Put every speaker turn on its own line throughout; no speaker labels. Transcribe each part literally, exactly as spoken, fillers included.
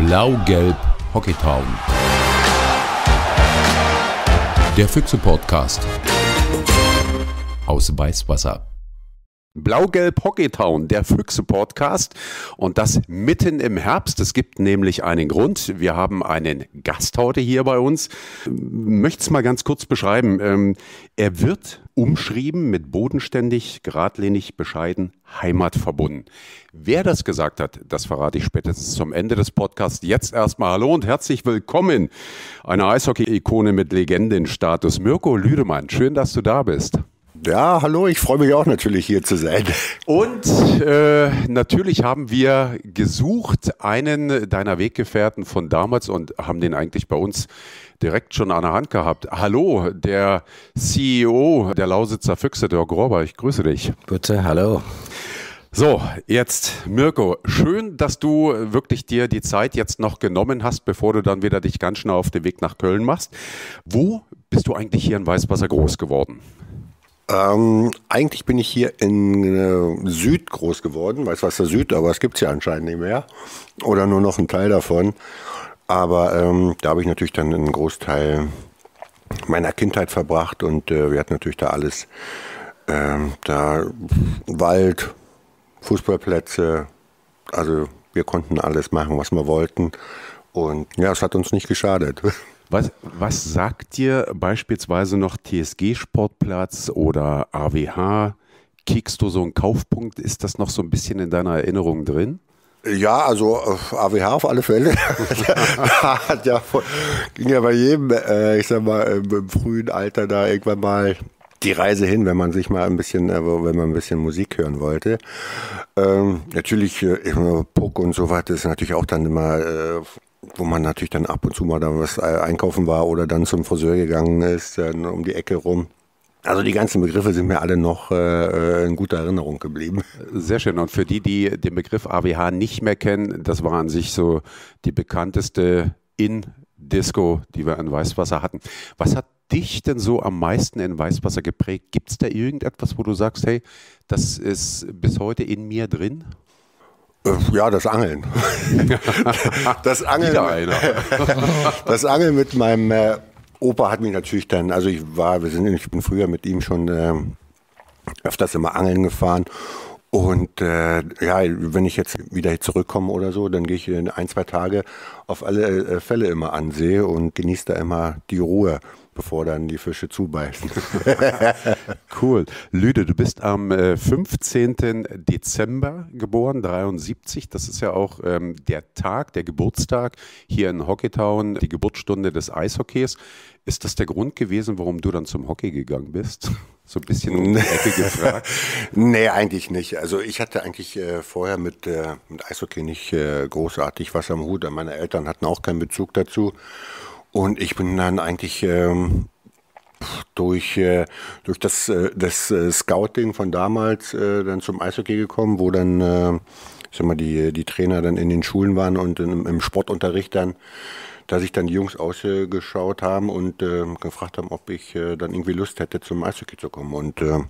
Blau-Gelb Hockeytown. Der Füchse-Podcast aus Weißwasser.
Blau-Gelb Hockeytown, der Füchse-Podcast, und das mitten im Herbst. Es gibt nämlich einen Grund. Wir haben einen Gast heute hier bei uns. Möchte es mal ganz kurz beschreiben. Ähm, er wird umschrieben mit bodenständig, geradlinig, bescheiden, heimatverbunden. Wer das gesagt hat, das verrate ich spätestens zum Ende des Podcasts. Jetzt erstmal hallo und herzlich willkommen. Eine Eishockey-Ikone mit Legendenstatus. Mirko Lüdemann, schön, dass du da bist.
Ja, hallo, ich freue mich auch natürlich hier zu sein.
Und äh, natürlich haben wir gesucht einen deiner Weggefährten von damals und haben den eigentlich bei uns direkt schon an der Hand gehabt. Hallo, der C E O der Lausitzer Füchse, Dirk Rohrbach, ich grüße dich.
Bitte, hallo.
So, jetzt Mirko, schön, dass du wirklich dir die Zeit jetzt noch genommen hast, bevor du dann wieder dich ganz schnell auf den Weg nach Köln machst. Wo bist du eigentlich hier in Weißwasser groß geworden?
Ähm, eigentlich bin ich hier in äh, Süd groß geworden, Weißwasser Süd, aber es gibt es ja anscheinend nicht mehr. Oder nur noch einen Teil davon. Aber ähm, da habe ich natürlich dann einen Großteil meiner Kindheit verbracht und äh, wir hatten natürlich da alles. Ähm, da Wald, Fußballplätze, also wir konnten alles machen, was wir wollten. Und ja, es hat uns nicht geschadet.
Was, was sagt dir beispielsweise noch T S G-Sportplatz oder A W H? Kickst du so einen Kaufpunkt? Ist das noch so ein bisschen in deiner Erinnerung drin?
Ja, also A W H auf alle Fälle. Da hat ja, ging ja bei jedem, äh, ich sag mal, im, im frühen Alter da irgendwann mal die Reise hin, wenn man sich mal ein bisschen, äh, wenn man ein bisschen Musik hören wollte. Ähm, natürlich, äh, Puck und so weiter ist natürlich auch dann immer... Äh, wo man natürlich dann ab und zu mal da was einkaufen war oder dann zum Friseur gegangen ist, dann um die Ecke rum. Also die ganzen Begriffe sind mir alle noch äh, in guter Erinnerung geblieben.
Sehr schön. Und für die, die den Begriff A W H nicht mehr kennen, das war an sich so die bekannteste In-Disco, die wir in Weißwasser hatten. Was hat dich denn so am meisten in Weißwasser geprägt? Gibt es da irgendetwas, wo du sagst, hey, das ist bis heute in mir drin?
Ja, das Angeln. Das Angeln.
Wieder einer.
Das Angeln mit meinem äh, Opa hat mich natürlich dann, also ich war, wir sind, ich bin früher mit ihm schon äh, öfters immer angeln gefahren. Und äh, ja, wenn ich jetzt wieder zurückkomme oder so, dann gehe ich in ein, zwei Tage auf alle äh, Fälle immer ansee und genieße da immer die Ruhe, bevor dann die Fische zubeißen.
Cool. Lüde, du bist am äh, fünfzehnten Dezember geboren, dreiundsiebzig. Das ist ja auch ähm, der Tag, der Geburtstag hier in Hockeytown, die Geburtsstunde des Eishockeys. Ist das der Grund gewesen, warum du dann zum Hockey gegangen bist? So ein bisschen um die Ecke gefragt.
Nee, eigentlich nicht. Also ich hatte eigentlich äh, vorher mit, äh, mit Eishockey nicht äh, großartig was am Hut. Meine Eltern hatten auch keinen Bezug dazu. Und ich bin dann eigentlich ähm, durch, äh, durch das, äh, das äh, Scouting von damals äh, dann zum Eishockey gekommen, wo dann äh, ich sag mal, die, die Trainer dann in den Schulen waren und im, im Sportunterricht dann, da sich dann die Jungs ausgeschaut haben und äh, gefragt haben, ob ich äh, dann irgendwie Lust hätte, zum Eishockey zu kommen. Und äh,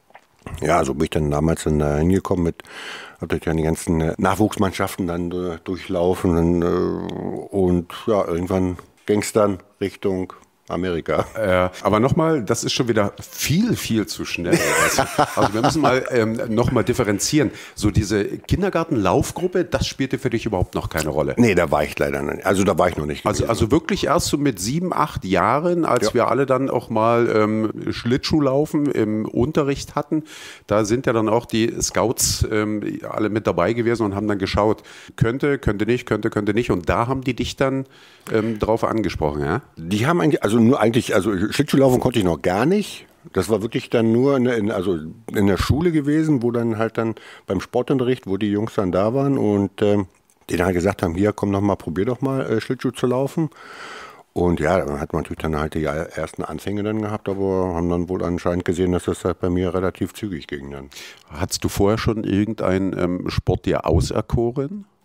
ja, so bin ich dann damals dann da hingekommen mit, hab dann die ganzen äh, Nachwuchsmannschaften dann äh, durchlaufen und, äh, und ja, irgendwann ging es dann Richtung Amerika.
Äh, aber nochmal, das ist schon wieder viel, viel zu schnell. Also, also wir müssen mal ähm, nochmal differenzieren. So diese Kindergartenlaufgruppe, das spielte für dich überhaupt noch keine Rolle?
Nee, da war ich leider nicht. Also da war ich noch nicht
Also, also wirklich erst so mit sieben, acht Jahren, als ja. wir alle dann auch mal ähm, Schlittschuhlaufen im Unterricht hatten, da sind ja dann auch die Scouts ähm, alle mit dabei gewesen und haben dann geschaut, könnte, könnte nicht, könnte, könnte nicht. Und da haben die dich dann ähm, drauf angesprochen, ja?
Die haben eigentlich, also nur eigentlich, also Schlittschuhlaufen konnte ich noch gar nicht. Das war wirklich dann nur in, in, also in der Schule gewesen, wo dann halt dann beim Sportunterricht, wo die Jungs dann da waren und ähm, die dann halt gesagt haben, hier komm noch mal, probier doch mal äh, Schlittschuh zu laufen. Und ja, dann hat man natürlich dann halt die ersten Anfänge dann gehabt, aber haben dann wohl anscheinend gesehen, dass das halt bei mir relativ zügig ging dann.
Hattest du vorher schon irgendeinen ähm, Sport dir auserkoren?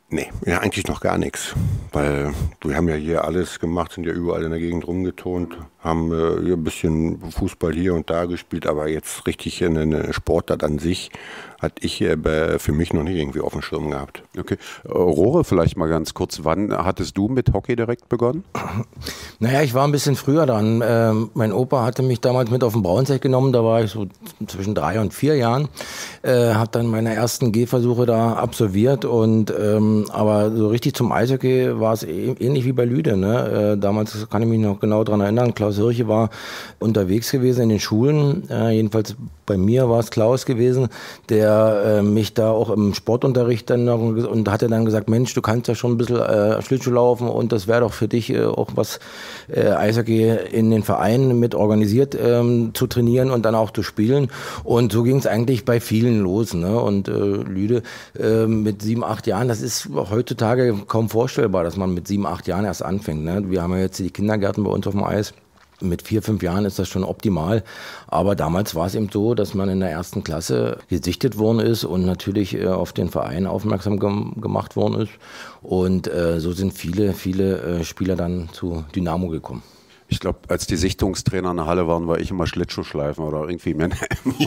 Nee, ja, eigentlich noch gar nichts. Weil wir haben ja hier alles gemacht, sind ja überall in der Gegend rumgeturnt, haben äh, hier ein bisschen Fußball hier und da gespielt, aber jetzt richtig eine Sportart an sich hatte ich äh, für mich noch nicht irgendwie auf dem Schirm gehabt.
Okay. Rohre, vielleicht mal ganz kurz, wann hattest du mit Hockey direkt begonnen?
Naja, ich war ein bisschen früher dran. Ähm, mein Opa hatte mich damals mit auf den Braunzeig genommen, da war ich so zwischen drei und vier Jahren. Äh, habe dann meine ersten Gehversuche da absolviert und ähm, aber so richtig zum Eishockey war es ähnlich wie bei Lüde. Ne? Äh, damals kann ich mich noch genau dran erinnern, Klaus Hirche war unterwegs gewesen in den Schulen, äh, jedenfalls bei mir war es Klaus gewesen, der äh, mich da auch im Sportunterricht dann noch und hatte dann gesagt, Mensch, du kannst ja schon ein bisschen äh, Schlittschuh laufen und das wäre doch für dich äh, auch was äh, Eishockey in den Vereinen mit organisiert ähm, zu trainieren und dann auch zu spielen. Und so ging es eigentlich bei vielen los. Ne? Und äh, Lüde äh, mit sieben, acht Jahren, das ist heutzutage kaum vorstellbar, dass man mit sieben, acht Jahren erst anfängt. Ne? Wir haben ja jetzt die Kindergärten bei uns auf dem Eis. Mit vier, fünf Jahren ist das schon optimal. Aber damals war es eben so, dass man in der ersten Klasse gesichtet worden ist und natürlich äh, auf den Verein aufmerksam gem- gemacht worden ist. Und äh, so sind viele, viele äh, Spieler dann zu Dynamo gekommen.
Ich glaube, als die Sichtungstrainer in der Halle waren, war ich immer Schlittschuhschleifen oder irgendwie Männer.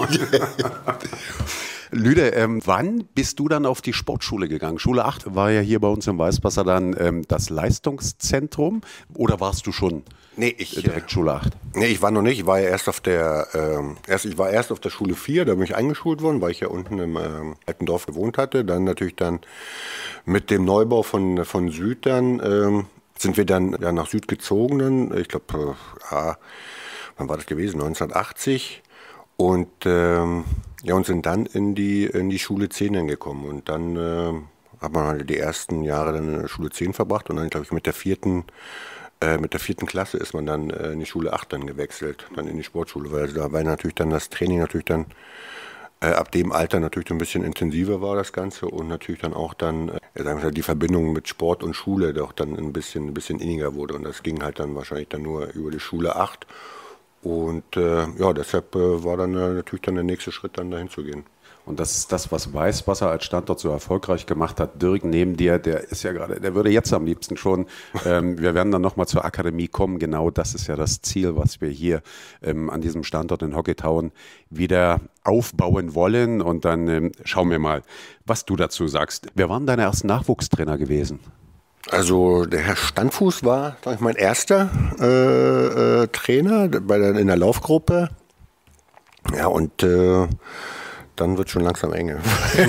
Lüde, ähm, wann bist du dann auf die Sportschule gegangen? Schule acht war ja hier bei uns im Weißwasser dann ähm, das Leistungszentrum oder warst du schon
nee, ich,
direkt Schule acht?
Nee, ich war noch nicht. Ich war ja erst auf der, ähm, erst, ich war erst auf der Schule vier, da bin ich eingeschult worden, weil ich ja unten im ähm, alten Dorf gewohnt hatte. Dann natürlich dann mit dem Neubau von, von Süd dann, ähm, sind wir dann ja, nach Süd gezogen. Dann, ich glaube, äh, ja, wann war das gewesen? neunzehnhundertachtzig. Und ähm, ja, und sind dann in die, in die Schule zehn dann gekommen. Und dann äh, hat man halt die ersten Jahre dann in der Schule zehn verbracht. Und dann, glaube ich, mit der vierten, äh, mit der vierten Klasse ist man dann äh, in die Schule acht dann gewechselt, dann in die Sportschule. Weil da war natürlich dann das Training natürlich dann äh, ab dem Alter natürlich ein bisschen intensiver war das Ganze. Und natürlich dann auch dann, äh, sagen wir mal, die Verbindung mit Sport und Schule doch dann ein bisschen, ein bisschen inniger wurde. Und das ging halt dann wahrscheinlich dann nur über die Schule acht. Und äh, ja, deshalb äh, war dann äh, natürlich dann der nächste Schritt, dann dahin zu gehen.
Und das ist das, was Weißwasser als Standort so erfolgreich gemacht hat. Dirk neben dir, der ist ja gerade, der würde jetzt am liebsten schon, ähm, wir werden dann nochmal zur Akademie kommen. Genau das ist ja das Ziel, was wir hier ähm, an diesem Standort in Hockeytown wieder aufbauen wollen. Und dann ähm, schauen wir mal, was du dazu sagst. Wer waren deine ersten Nachwuchstrainer gewesen?
Also der Herr Standfuß war, sag ich, mein erster äh, äh, Trainer bei der, in der Laufgruppe. Ja, und äh, dann wird schon langsam enge.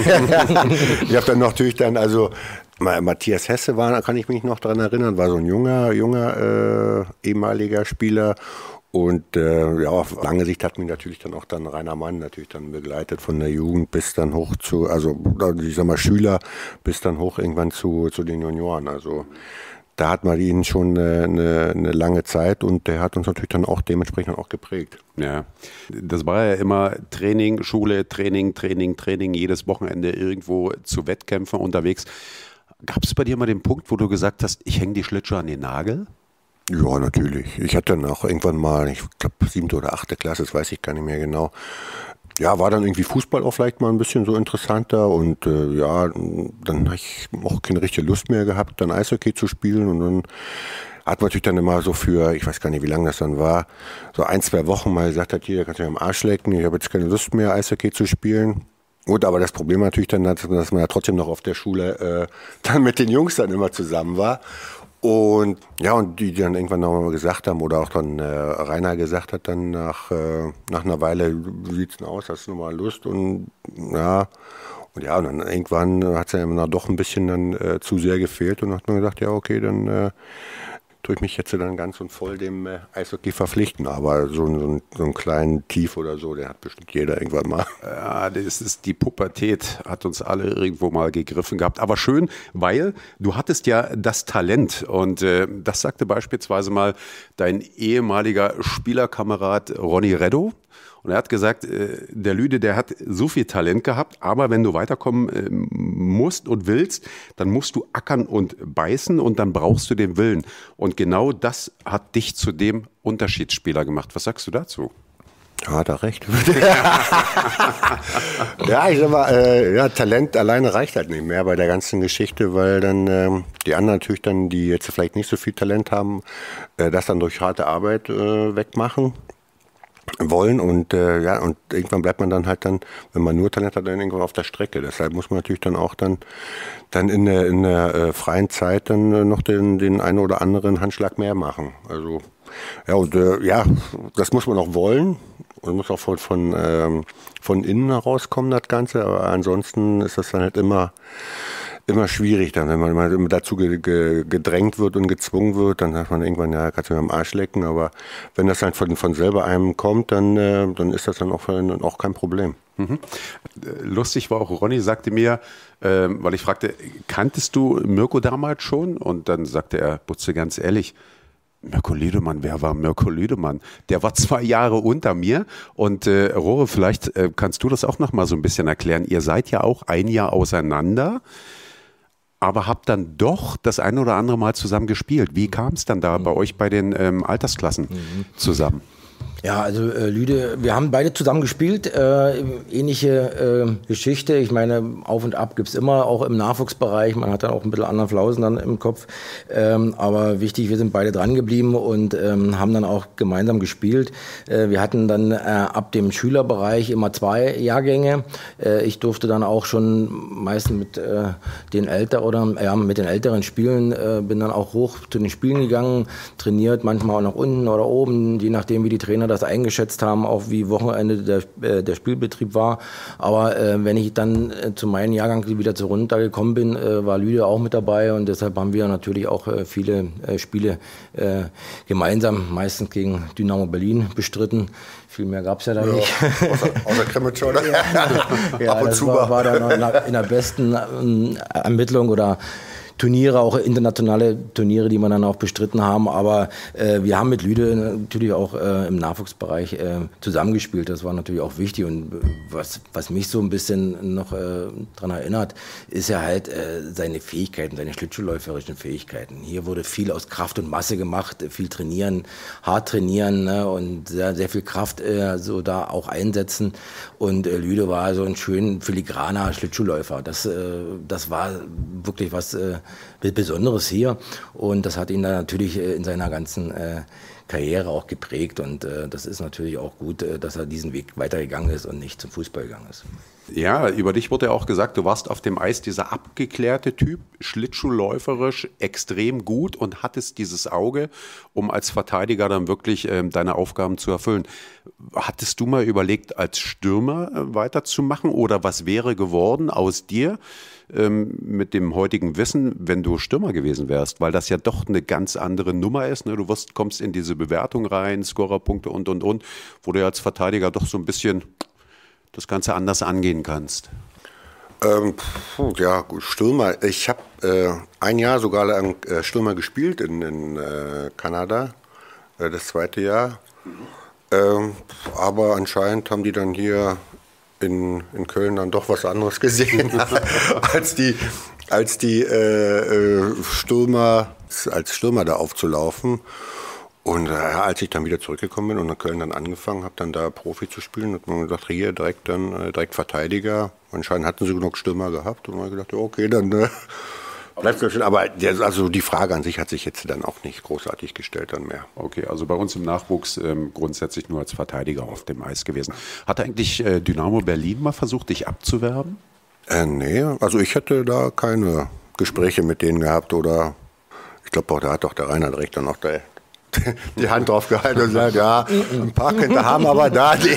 Ich habe dann natürlich dann, also Matthias Hesse war, da kann ich mich noch dran erinnern, war so ein junger, junger äh, ehemaliger Spieler. Und äh, ja, auf lange Sicht hat mich natürlich dann auch dann Rainer Mann natürlich dann begleitet von der Jugend bis dann hoch zu, also ich sag mal Schüler, bis dann hoch irgendwann zu, zu den Junioren. Also da hat man ihn schon eine, eine, eine lange Zeit und der hat uns natürlich dann auch dementsprechend auch geprägt.
Ja, das war ja immer Training, Schule, Training, Training, Training, jedes Wochenende irgendwo zu Wettkämpfen unterwegs. Gab es bei dir mal den Punkt, wo du gesagt hast, ich hänge die Schlittschuhe an den Nagel?
Ja, natürlich. Ich hatte dann auch irgendwann mal, ich glaube siebte oder achte Klasse, das weiß ich gar nicht mehr genau. Ja, war dann irgendwie Fußball auch vielleicht mal ein bisschen so interessanter und äh, ja, dann habe ich auch keine richtige Lust mehr gehabt, dann Eishockey zu spielen und dann hat man natürlich dann immer so für, ich weiß gar nicht, wie lange das dann war, so ein, zwei Wochen mal gesagt hat, hier, kannst du mir am Arsch lecken, ich habe jetzt keine Lust mehr, Eishockey zu spielen. Gut, aber das Problem natürlich dann, dass man ja trotzdem noch auf der Schule äh, dann mit den Jungs dann immer zusammen war. Und ja, und die, die dann irgendwann nochmal gesagt haben, oder auch dann äh, Rainer gesagt hat, dann nach, äh, nach einer Weile, wie sieht's denn aus, hast du nochmal Lust? Und ja, und ja, und dann irgendwann hat es ja immer doch ein bisschen dann äh, zu sehr gefehlt und dann hat man gesagt, ja, okay, dann äh, tue ich mich jetzt dann ganz und voll dem äh, Eishockey verpflichten. Aber so, so, so einen kleinen Tief oder so, der hat bestimmt jeder irgendwann mal.
Ja, das ist die Pubertät, hat uns alle irgendwo mal gegriffen gehabt. Aber schön, weil du hattest ja das Talent und äh, das sagte beispielsweise mal dein ehemaliger Spielerkamerad Ronny Reddo. Und er hat gesagt, äh, der Lüde, der hat so viel Talent gehabt, aber wenn du weiterkommen äh, musst und willst, dann musst du ackern und beißen und dann brauchst du den Willen. Und genau das hat dich zu dem Unterschiedsspieler gemacht. Was sagst du dazu?
Ja, hat er recht. Ja, ich sag mal, äh, ja, Talent alleine reicht halt nicht mehr bei der ganzen Geschichte, weil dann ähm, die anderen natürlich dann, die jetzt vielleicht nicht so viel Talent haben, äh, das dann durch harte Arbeit äh, wegmachen wollen und äh, ja, und irgendwann bleibt man dann halt dann, wenn man nur Talent hat, dann irgendwann auf der Strecke. Deshalb muss man natürlich dann auch dann, dann in der, in der äh, freien Zeit dann äh, noch den, den einen oder anderen Handschlag mehr machen. Also ja, und äh, ja, das muss man auch wollen und muss auch von, von, ähm, von innen herauskommen, das Ganze, aber ansonsten ist das dann halt immer immer schwierig dann, wenn man immer dazu ge, ge, gedrängt wird und gezwungen wird, dann sagt man irgendwann, ja, kannst du mir am Arsch lecken, aber wenn das dann von, von selber einem kommt, dann, äh, dann ist das dann auch, auch kein Problem.
Mhm. Lustig war auch, Ronny sagte mir, äh, weil ich fragte, kanntest du Mirko damals schon? Und dann sagte er, Butze, ganz ehrlich, Mirko Lüdemann, wer war Mirko Lüdemann? Der war zwei Jahre unter mir und äh, Rohre, vielleicht äh, kannst du das auch noch mal so ein bisschen erklären. Ihr seid ja auch ein Jahr auseinander, aber habt dann doch das eine oder andere Mal zusammen gespielt. Wie kam es dann da mhm. bei euch bei den ähm, Altersklassen mhm. zusammen?
Ja, also äh, Lüde, wir haben beide zusammen gespielt, äh, ähnliche äh, Geschichte. Ich meine, auf und ab gibt's immer, auch im Nachwuchsbereich. Man hat dann auch ein bisschen anderen Flausen dann im Kopf. Ähm, aber wichtig, wir sind beide dran geblieben und ähm, haben dann auch gemeinsam gespielt. Äh, wir hatten dann äh, ab dem Schülerbereich immer zwei Jahrgänge. Äh, ich durfte dann auch schon meistens mit äh, den Älteren oder ja, mit den Älteren spielen. Äh, bin dann auch hoch zu den Spielen gegangen, trainiert, manchmal auch nach unten oder oben, je nachdem, wie die Trainer das eingeschätzt haben, auch wie Wochenende der, äh, der Spielbetrieb war. Aber äh, wenn ich dann äh, zu meinem Jahrgang wieder zu runtergekommen bin, äh, war Lüde auch mit dabei und deshalb haben wir natürlich auch äh, viele äh, Spiele äh, gemeinsam, meistens gegen Dynamo Berlin bestritten. Viel mehr gab es ja da ja, nicht.
Außer, außer Kremlitsch, oder?
Ja, ja, ab und das zu war, war dann in der besten ähm, Ermittlung oder Turniere, auch internationale Turniere, die wir dann auch bestritten haben. Aber äh, wir haben mit Lüde natürlich auch äh, im Nachwuchsbereich äh, zusammengespielt. Das war natürlich auch wichtig. Und was, was mich so ein bisschen noch äh, daran erinnert, ist ja halt äh, seine Fähigkeiten, seine schlittschuhläuferischen Fähigkeiten. Hier wurde viel aus Kraft und Masse gemacht, viel trainieren, hart trainieren, ne, und sehr, sehr viel Kraft äh, so da auch einsetzen. Und äh, Lüde war so ein schön filigraner Schlittschuhläufer. Das, äh, das war wirklich was äh, Besonderes hier und das hat ihn dann natürlich in seiner ganzen äh, Karriere auch geprägt und äh, das ist natürlich auch gut, äh, dass er diesen Weg weitergegangen ist und nicht zum Fußball gegangen ist.
Ja, über dich wurde ja auch gesagt, du warst auf dem Eis dieser abgeklärte Typ, schlittschuhläuferisch extrem gut und hattest dieses Auge, um als Verteidiger dann wirklich ähm, deine Aufgaben zu erfüllen. Hattest du mal überlegt, als Stürmer äh, weiterzumachen oder was wäre geworden aus dir? Mit dem heutigen Wissen, wenn du Stürmer gewesen wärst, weil das ja doch eine ganz andere Nummer ist. Ne? Du wirst, kommst in diese Bewertung rein, Scorerpunkte und, und, und, wo du als Verteidiger doch so ein bisschen das Ganze anders angehen kannst.
Ähm, ja, gut, Stürmer. Ich habe äh, ein Jahr sogar lang äh, Stürmer gespielt in, in äh, Kanada, äh, das zweite Jahr. Mhm. Ähm, aber anscheinend haben die dann hier In, in Köln dann doch was anderes gesehen als die, als die äh, Stürmer, als Stürmer da aufzulaufen. Und äh, als ich dann wieder zurückgekommen bin und in Köln dann angefangen habe, dann da Profi zu spielen, hat man gesagt, hier direkt dann äh, direkt Verteidiger. Anscheinend hatten sie genug Stürmer gehabt und man hat gedacht, okay, dann äh, bleibt es schön. Aber der, also die Frage an sich hat sich jetzt dann auch nicht großartig gestellt dann mehr.
Okay, also bei uns im Nachwuchs ähm, grundsätzlich nur als Verteidiger auf dem Eis gewesen. Hat eigentlich äh, Dynamo Berlin mal versucht, dich abzuwerben?
Äh, nee, also ich hatte da keine Gespräche mit denen gehabt oder ich glaube, da hat doch der Rainer direkt dann noch der die Hand drauf gehalten und gesagt, ja, ein paar könnte haben, aber da die.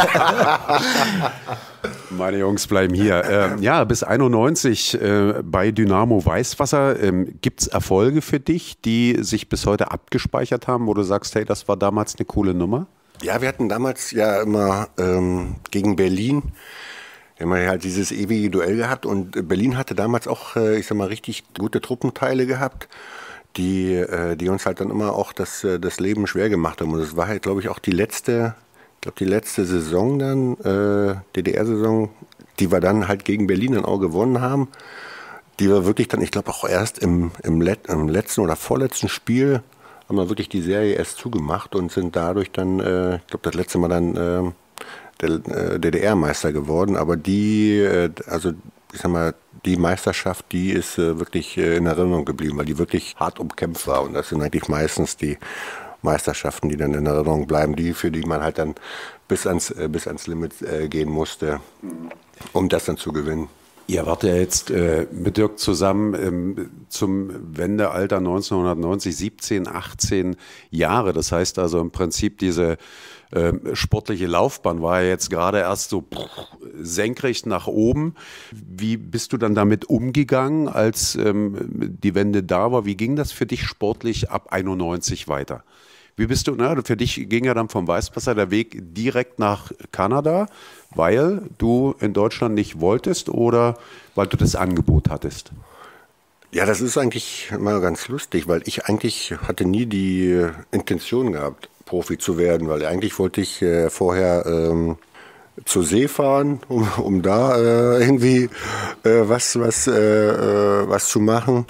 Meine Jungs bleiben hier. Ähm, ja, bis einundneunzig äh, bei Dynamo Weißwasser. Ähm, gibt es Erfolge für dich, die sich bis heute abgespeichert haben, wo du sagst, hey, das war damals eine coole Nummer?
Ja, wir hatten damals ja immer ähm, gegen Berlin, wir haben ja halt dieses ewige Duell gehabt und Berlin hatte damals auch, äh, ich sag mal, richtig gute Truppenteile gehabt, die, äh, die uns halt dann immer auch das, äh, das Leben schwer gemacht haben. Und das war halt, glaube ich, auch die letzte, ich glaube, die letzte Saison dann, äh, D D R-Saison, die wir dann halt gegen Berlin dann auch gewonnen haben. Die wir wirklich dann, ich glaube, auch erst im, im, Let- im letzten oder vorletzten Spiel haben wir wirklich die Serie erst zugemacht und sind dadurch dann, äh, ich glaube, das letzte Mal dann äh, der äh, D D R-Meister geworden. Aber die, äh, also ich sag mal, die Meisterschaft, die ist äh, wirklich äh, in Erinnerung geblieben, weil die wirklich hart umkämpft war. Und das sind eigentlich meistens die Meisterschaften, die dann in Erinnerung bleiben, die, für die man halt dann bis ans, äh, bis ans Limit äh, gehen musste, um das dann zu gewinnen.
Ihr wart ja jetzt äh, mit Dirk zusammen ähm, zum Wendealter neunzehnhundertneunzig, siebzehn, achtzehn Jahre. Das heißt also im Prinzip diese äh, sportliche Laufbahn war ja jetzt gerade erst so pff, senkrecht nach oben. Wie bist du dann damit umgegangen, als ähm, die Wende da war? Wie ging das für dich sportlich ab einundneunzig weiter? Wie bist du, na, für dich ging ja dann vom Weißwasser der Weg direkt nach Kanada, weil du in Deutschland nicht wolltest oder weil du das Angebot hattest?
Ja, das ist eigentlich mal ganz lustig, weil ich eigentlich hatte nie die Intention gehabt, Profi zu werden, weil eigentlich wollte ich äh, vorher ähm, zur See fahren, um, um da äh, irgendwie äh, was, was, äh, äh, was zu machen.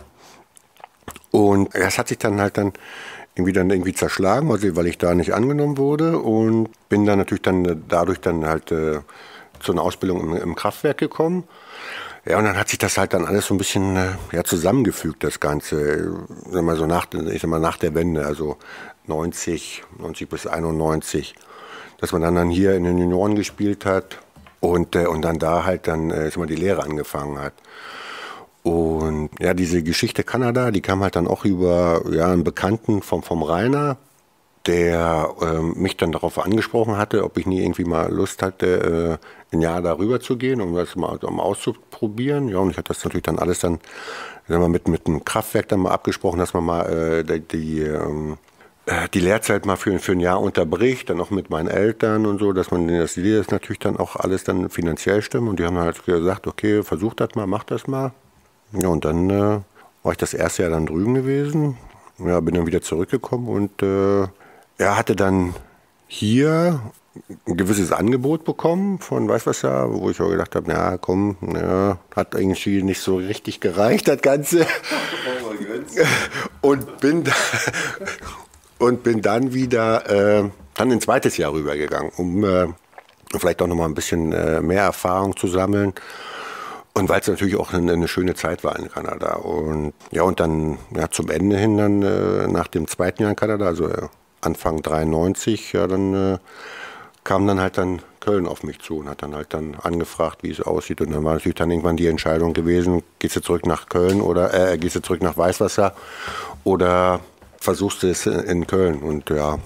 Und das hat sich dann halt dann irgendwie dann irgendwie zerschlagen, also weil ich da nicht angenommen wurde und bin dann natürlich dann dadurch dann halt äh, zu einer Ausbildung im, im Kraftwerk gekommen. Ja, und dann hat sich das halt dann alles so ein bisschen äh, ja, zusammengefügt, das Ganze, sag mal so nach, ich sag mal nach der Wende, also neunzig, neunzig bis einundneunzig, dass man dann, dann hier in den Junioren gespielt hat und, äh, und dann da halt dann äh, ich sag mal, die Lehre angefangen hat. Und ja, diese Geschichte Kanada, die kam halt dann auch über ja, einen Bekannten vom, vom Rainer, der ähm, mich dann darauf angesprochen hatte, ob ich nie irgendwie mal Lust hatte, äh, ein Jahr darüber zu gehen, um das mal um auszuprobieren. Ja, und ich hatte das natürlich dann alles dann sagen wir, mit, mit dem Kraftwerk dann mal abgesprochen, dass man mal äh, die, die, ähm, die Lehrzeit mal für, für ein Jahr unterbricht, dann auch mit meinen Eltern und so, dass man dass die das natürlich dann auch alles dann finanziell stimmen. Und die haben halt gesagt, okay, versuch das mal, mach das mal. Ja, und dann äh, war ich das erste Jahr dann drüben gewesen. Ja, bin dann wieder zurückgekommen und äh, er hatte dann hier ein gewisses Angebot bekommen von Weißwasser, wo ich auch gedacht habe, na komm, ja, hat irgendwie nicht so richtig gereicht, das Ganze. und, bin da, und bin dann wieder äh, dann ein zweites Jahr rübergegangen, um äh, vielleicht auch nochmal ein bisschen äh, mehr Erfahrung zu sammeln. Und weil es natürlich auch eine, eine schöne Zeit war in Kanada. Und ja, und dann ja, zum Ende hin, dann äh, nach dem zweiten Jahr in Kanada, also äh, Anfang dreiundneunzig, ja, dann äh, kam dann halt dann Köln auf mich zu und hat dann halt dann angefragt, wie es aussieht. Und dann war natürlich dann irgendwann die Entscheidung gewesen, gehst du zurück nach Köln oder äh, gehst du zurück nach Weißwasser oder versuchst du es in Köln. Und ja,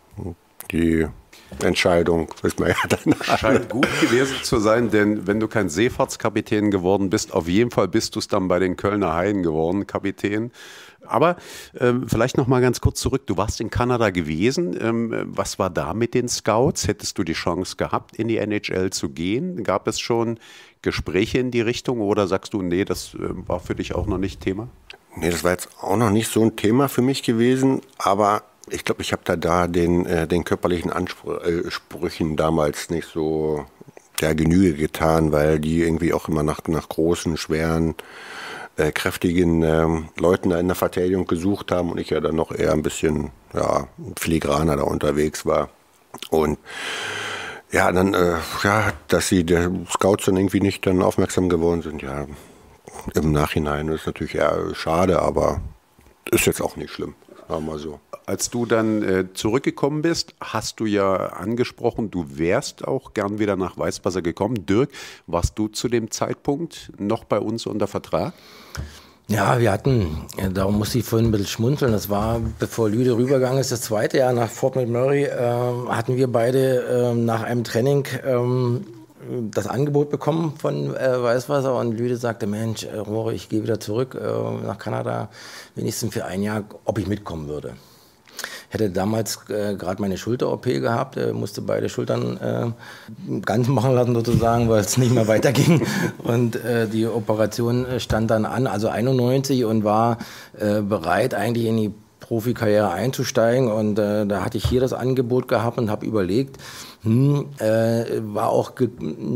die Entscheidung, wissen wir ja dann.
Scheint gut gewesen zu sein, denn wenn du kein Seefahrtskapitän geworden bist, auf jeden Fall bist du es dann bei den Kölner Haien geworden, Kapitän. Aber ähm, vielleicht noch mal ganz kurz zurück, du warst in Kanada gewesen, ähm, was war da mit den Scouts? Hättest du die Chance gehabt, in die N H L zu gehen? Gab es schon Gespräche in die Richtung oder sagst du, nee, das äh, war für dich auch noch nicht Thema?
Nee, das war jetzt auch noch nicht so ein Thema für mich gewesen, aber ich glaube, ich habe da, da den, äh, den körperlichen Ansprüchen damals nicht so ja, Genüge getan, weil die irgendwie auch immer nach, nach großen, schweren, äh, kräftigen ähm, Leuten da in der Verteidigung gesucht haben und ich ja dann noch eher ein bisschen ja, filigraner da unterwegs war. Und ja, dann, äh, ja, dass sie der Scouts dann irgendwie nicht dann aufmerksam geworden sind, ja, im Nachhinein ist natürlich eher schade, aber ist jetzt auch nicht schlimm, sagen wir mal so.
Als du dann äh, zurückgekommen bist, hast du ja angesprochen, du wärst auch gern wieder nach Weißwasser gekommen. Dirk, warst du zu dem Zeitpunkt noch bei uns unter Vertrag?
Ja, wir hatten, ja, darum musste ich vorhin ein bisschen schmunzeln, das war, bevor Lüde rübergegangen ist, das zweite Jahr nach Fort McMurray, äh, hatten wir beide äh, nach einem Training ähm, das Angebot bekommen von äh, Weißwasser und Lüde sagte, Mensch, äh, Rohre, ich gehe wieder zurück äh, nach Kanada, wenigstens für ein Jahr, ob ich mitkommen würde. Ich hätte damals äh, gerade meine Schulter-O P gehabt, äh, musste beide Schultern äh, ganz machen lassen sozusagen, weil es nicht mehr weiterging. Und äh, die Operation stand dann an, also einundneunzig, und war äh, bereit eigentlich in die Profikarriere einzusteigen. Und äh, da hatte ich hier das Angebot gehabt und habe überlegt, hm, äh, war auch ge-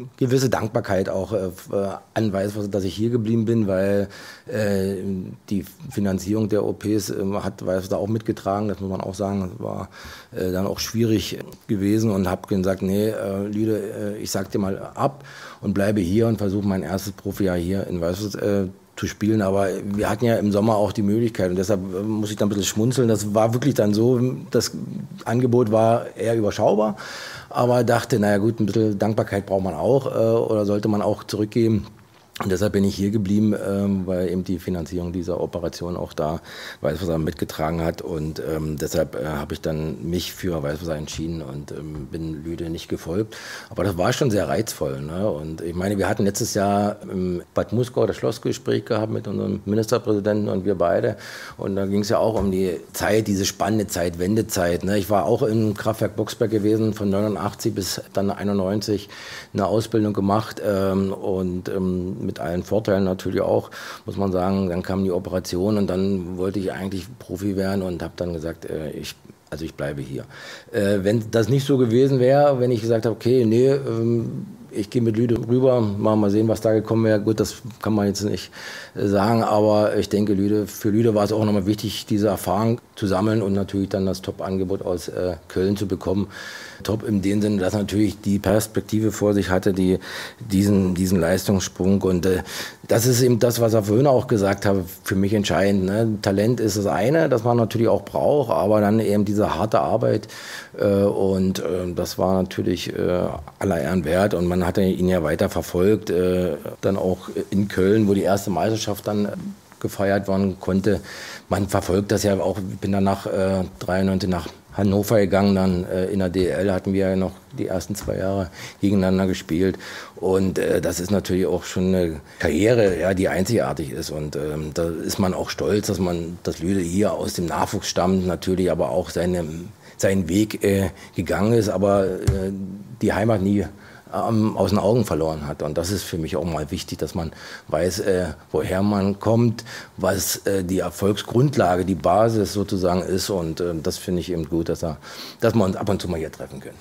gewisse Dankbarkeit auch äh, an Weißwasser, dass ich hier geblieben bin, weil äh, die Finanzierung der O Ps äh, hat Weißwasser auch mitgetragen, das muss man auch sagen. Das war äh, dann auch schwierig gewesen und habe gesagt, nee, äh, Lüde, äh, ich sag dir mal ab und bleibe hier und versuche mein erstes Profijahr hier in Weißwasser äh, zu spielen, aber wir hatten ja im Sommer auch die Möglichkeit und deshalb muss ich dann ein bisschen schmunzeln. Das war wirklich dann so, das Angebot war eher überschaubar, aber dachte, naja gut, ein bisschen Dankbarkeit braucht man auch äh, oder sollte man auch zurückgeben. Und deshalb bin ich hier geblieben, ähm, weil eben die Finanzierung dieser Operation auch da Weißwasser mitgetragen hat. Und ähm, deshalb äh, habe ich dann mich für Weißwasser entschieden und ähm, bin Lüde nicht gefolgt. Aber das war schon sehr reizvoll. Ne? Und ich meine, wir hatten letztes Jahr im Bad Muskau das Schlossgespräch gehabt mit unserem Ministerpräsidenten und wir beide. Und da ging es ja auch um die Zeit, diese spannende Zeit, Wendezeit. Ne? Ich war auch im Kraftwerk Boxberg gewesen, von neunundachtzig bis dann einundneunzig eine Ausbildung gemacht ähm, und ähm, mit allen Vorteilen natürlich auch, muss man sagen. Dann kam die Operation und dann wollte ich eigentlich Profi werden und habe dann gesagt, äh, ich, also ich bleibe hier. Äh, wenn das nicht so gewesen wäre, wenn ich gesagt habe, okay, nee, ähm, ich gehe mit Lüde rüber, mal mal sehen, was da gekommen wäre. Gut, das kann man jetzt nicht äh, sagen, aber ich denke, Lüde, für Lüde war es auch nochmal wichtig, diese Erfahrung zu sammeln und natürlich dann das Top-Angebot aus äh, Köln zu bekommen. Top in dem Sinne, dass natürlich die Perspektive vor sich hatte, die, diesen, diesen Leistungssprung. Und äh, das ist eben das, was er vorhin auch gesagt hat, für mich entscheidend. Ne? Talent ist das eine, das man natürlich auch braucht, aber dann eben diese harte Arbeit. Äh, und äh, das war natürlich äh, aller Ehren wert. Und man hat ihn ja weiter verfolgt, äh, dann auch in Köln, wo die erste Meisterschaft dann gefeiert werden konnte. Man verfolgt das ja auch, ich bin dann nach äh, dreiundneunzig nach Hannover gegangen, dann äh, in der D L hatten wir ja noch die ersten zwei Jahre gegeneinander gespielt und äh, das ist natürlich auch schon eine Karriere, ja, die einzigartig ist und ähm, da ist man auch stolz, dass man, dass Lüde hier aus dem Nachwuchs stammt, natürlich aber auch seine, seinen Weg äh, gegangen ist, aber äh, die Heimat nie ähm, aus den Augen verloren hat. Und das ist für mich auch mal wichtig, dass man weiß, äh, woher man kommt, was äh, die Erfolgsgrundlage, die Basis sozusagen ist. Und äh, das finde ich eben gut, dass, er, dass wir uns ab und zu mal hier treffen können.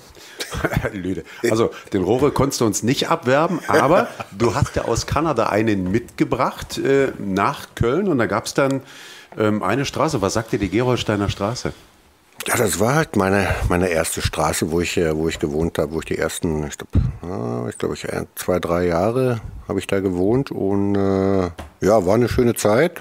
Lüde. Also den Rohre konntest du uns nicht abwerben, aber du hast ja aus Kanada einen mitgebracht äh, nach Köln und da gab es dann ähm, eine Straße. Was sagt dir die Gerolsteiner Straße?
Ja, das war halt meine, meine erste Straße, wo ich, wo ich gewohnt habe, wo ich die ersten, ich glaube, ich glaube, ich zwei, drei Jahre habe ich da gewohnt und äh, ja, war eine schöne Zeit,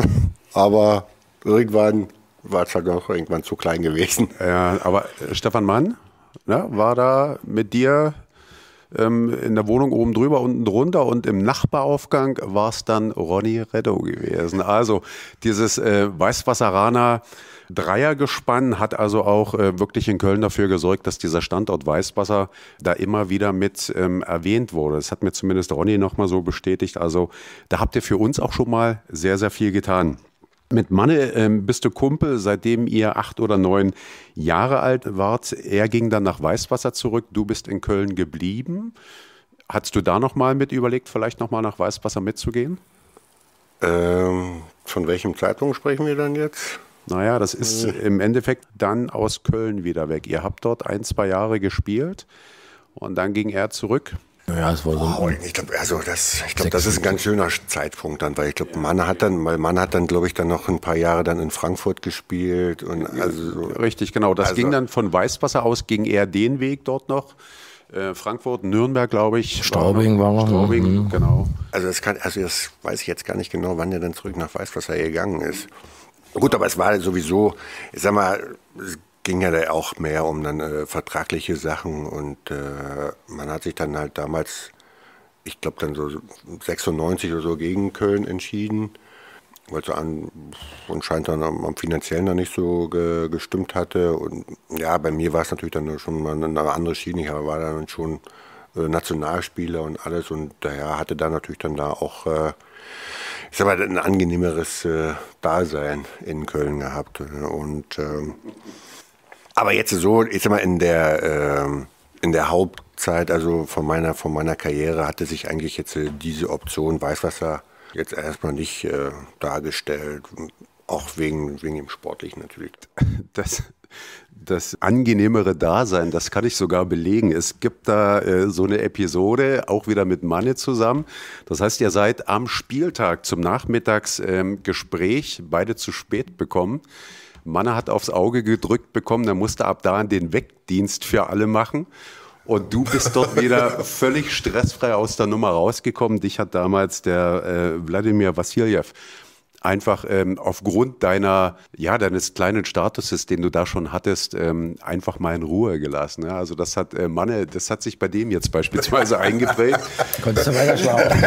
aber irgendwann war es halt auch irgendwann zu klein gewesen.
Ja, aber Stefan Mann, ne, war da mit dir ähm, in der Wohnung oben drüber, unten drunter und im Nachbaraufgang war es dann Ronny Reddow gewesen. Also dieses äh, Weißwasseraner Dreiergespann hat also auch äh, wirklich in Köln dafür gesorgt, dass dieser Standort Weißwasser da immer wieder mit ähm, erwähnt wurde. Das hat mir zumindest Ronny nochmal so bestätigt. Also da habt ihr für uns auch schon mal sehr, sehr viel getan. Mit Manne ähm, bist du Kumpel, seitdem ihr acht oder neun Jahre alt wart. Er ging dann nach Weißwasser zurück, du bist in Köln geblieben. Hattest du da nochmal mit überlegt, vielleicht nochmal nach Weißwasser mitzugehen?
Ähm, von welchem Zeitpunkt sprechen wir dann jetzt?
Naja, das ist im Endeffekt dann aus Köln wieder weg. Ihr habt dort ein, zwei Jahre gespielt und dann ging er zurück.
Ja, es war so
oh, ich glaube, also das, ich glaube, das ist ein ganz schöner Zeitpunkt dann, weil ich glaube, Mann hat dann, weil Mann hat dann, glaube ich, dann noch ein paar Jahre dann in Frankfurt gespielt und also
richtig, genau. Das
also,
ging dann von Weißwasser aus, ging er den Weg dort noch. Äh, Frankfurt, Nürnberg, glaube ich.
Straubing war noch.
Straubing, mhm. Genau.
Also das kann, also das weiß ich jetzt gar nicht genau, wann er dann zurück nach Weißwasser gegangen ist. Gut, aber es war sowieso, ich sag mal, es ging ja da auch mehr um dann äh, vertragliche Sachen und äh, man hat sich dann halt damals, ich glaube dann so sechsundneunzig oder so gegen Köln entschieden, weil es an, anscheinend dann am, am finanziellen noch nicht so ge, gestimmt hatte und ja, bei mir war es natürlich dann schon mal eine andere Schiene, ich war dann schon äh, Nationalspieler und alles und daher hatte da natürlich dann da auch äh, ich sag mal, ein angenehmeres äh, Dasein in Köln gehabt. Und, ähm, aber jetzt so, ich sag mal, in der, äh, in der Hauptzeit, also von meiner, von meiner Karriere, hatte sich eigentlich jetzt äh, diese Option Weißwasser jetzt erstmal nicht äh, dargestellt. Auch wegen, wegen dem Sportlichen natürlich.
Das, das angenehmere Dasein, das kann ich sogar belegen. Es gibt da äh, so eine Episode, auch wieder mit Manne zusammen. Das heißt, ihr seid am Spieltag zum Nachmittagsgespräch ähm, beide zu spät bekommen. Manne hat aufs Auge gedrückt bekommen, der musste ab da den Wegdienst für alle machen. Und du bist dort wieder völlig stressfrei aus der Nummer rausgekommen. Dich hat damals der äh, Wladimir Wassiljew einfach ähm, aufgrund deiner, ja, deines kleinen Statuses, den du da schon hattest, ähm, einfach mal in Ruhe gelassen. Ja? Also das hat äh, Manne, das hat sich bei dem jetzt beispielsweise eingeprägt.
Konntest du weiter schlafen?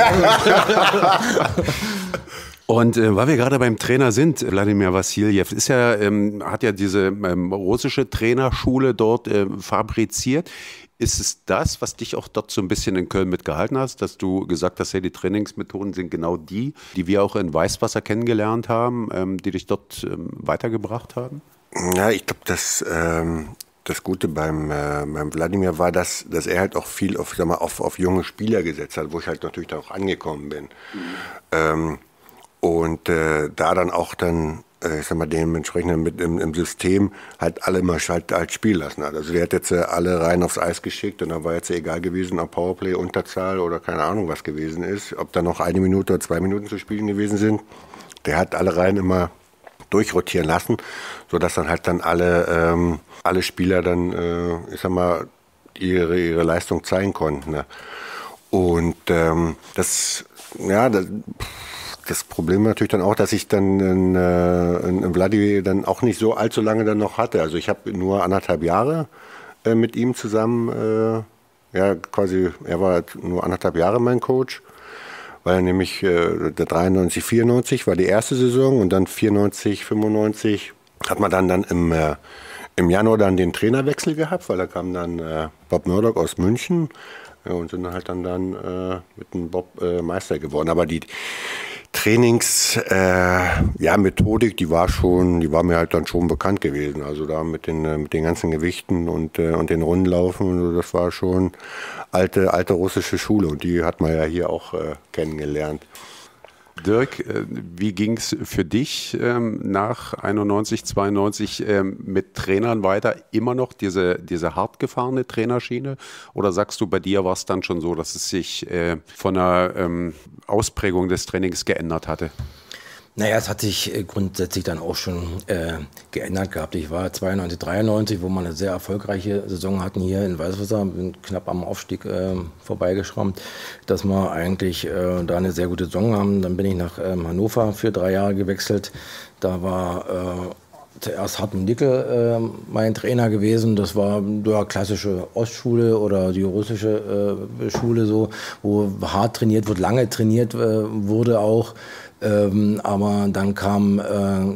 Und äh, weil wir gerade beim Trainer sind, Wladimir Wassiljew ist ja, ähm, hat ja diese ähm, russische Trainerschule dort äh, fabriziert. Ist es das, was dich auch dort so ein bisschen in Köln mitgehalten hast, dass du gesagt hast, hey, die Trainingsmethoden sind genau die, die wir auch in Weißwasser kennengelernt haben, ähm, die dich dort ähm, weitergebracht haben?
Ja, ich glaube, dass ähm, das Gute beim, äh, beim Wladimir war, dass, dass er halt auch viel auf, sag mal, auf, auf junge Spieler gesetzt hat, wo ich halt natürlich da auch angekommen bin. Mhm. Ähm, und äh, da dann auch dann ich sag mal, dementsprechend mit im, im System halt alle mal halt, halt spielen lassen hat. Also der hat jetzt äh, alle rein aufs Eis geschickt und da war jetzt egal gewesen, ob Powerplay, Unterzahl oder keine Ahnung was gewesen ist, ob da noch eine Minute oder zwei Minuten zu spielen gewesen sind. Der hat alle rein immer durchrotieren lassen, sodass dann halt dann alle, ähm, alle Spieler dann, äh, ich sag mal, ihre, ihre Leistung zeigen konnten. Ne? Und ähm, das, ja, das, Das Problem natürlich dann auch, dass ich dann in, in, in Wladimir dann auch nicht so allzu lange dann noch hatte. Also ich habe nur anderthalb Jahre äh, mit ihm zusammen, äh, ja quasi, er war nur anderthalb Jahre mein Coach, weil er nämlich äh, der dreiundneunzig, vierundneunzig war die erste Saison und dann vierundneunzig, fünfundneunzig hat man dann, dann im, äh, im Januar dann den Trainerwechsel gehabt, weil da kam dann äh, Bob Murdoch aus München ja, und sind halt dann, dann äh, mit dem Bob äh, Meister geworden. Aber die Trainings, äh, ja, Methodik, die war schon, die war mir halt dann schon bekannt gewesen. Also da mit den, mit den ganzen Gewichten und, äh, und den Rundenlaufen, das war schon alte, alte russische Schule und die hat man ja hier auch äh, kennengelernt.
Dirk, wie ging es für dich ähm, nach einundneunzig, zweiundneunzig ähm, mit Trainern weiter? Immer noch diese, diese hart gefahrene Trainerschiene? Oder sagst du, bei dir war es dann schon so, dass es sich äh, von der ähm, Ausprägung des Trainings geändert hatte?
Naja, es hat sich grundsätzlich dann auch schon äh, geändert gehabt. Ich war zweiundneunzig, dreiundneunzig, wo wir eine sehr erfolgreiche Saison hatten hier in Weißwasser, bin knapp am Aufstieg äh, vorbeigeschrammt, dass wir eigentlich äh, da eine sehr gute Saison haben. Dann bin ich nach ähm, Hannover für drei Jahre gewechselt. Da war äh, zuerst Hartmut Nickel äh, mein Trainer gewesen. Das war ja klassische Ostschule oder die russische äh, Schule, so, wo hart trainiert wird, lange trainiert äh, wurde auch. Ähm, aber dann kam äh,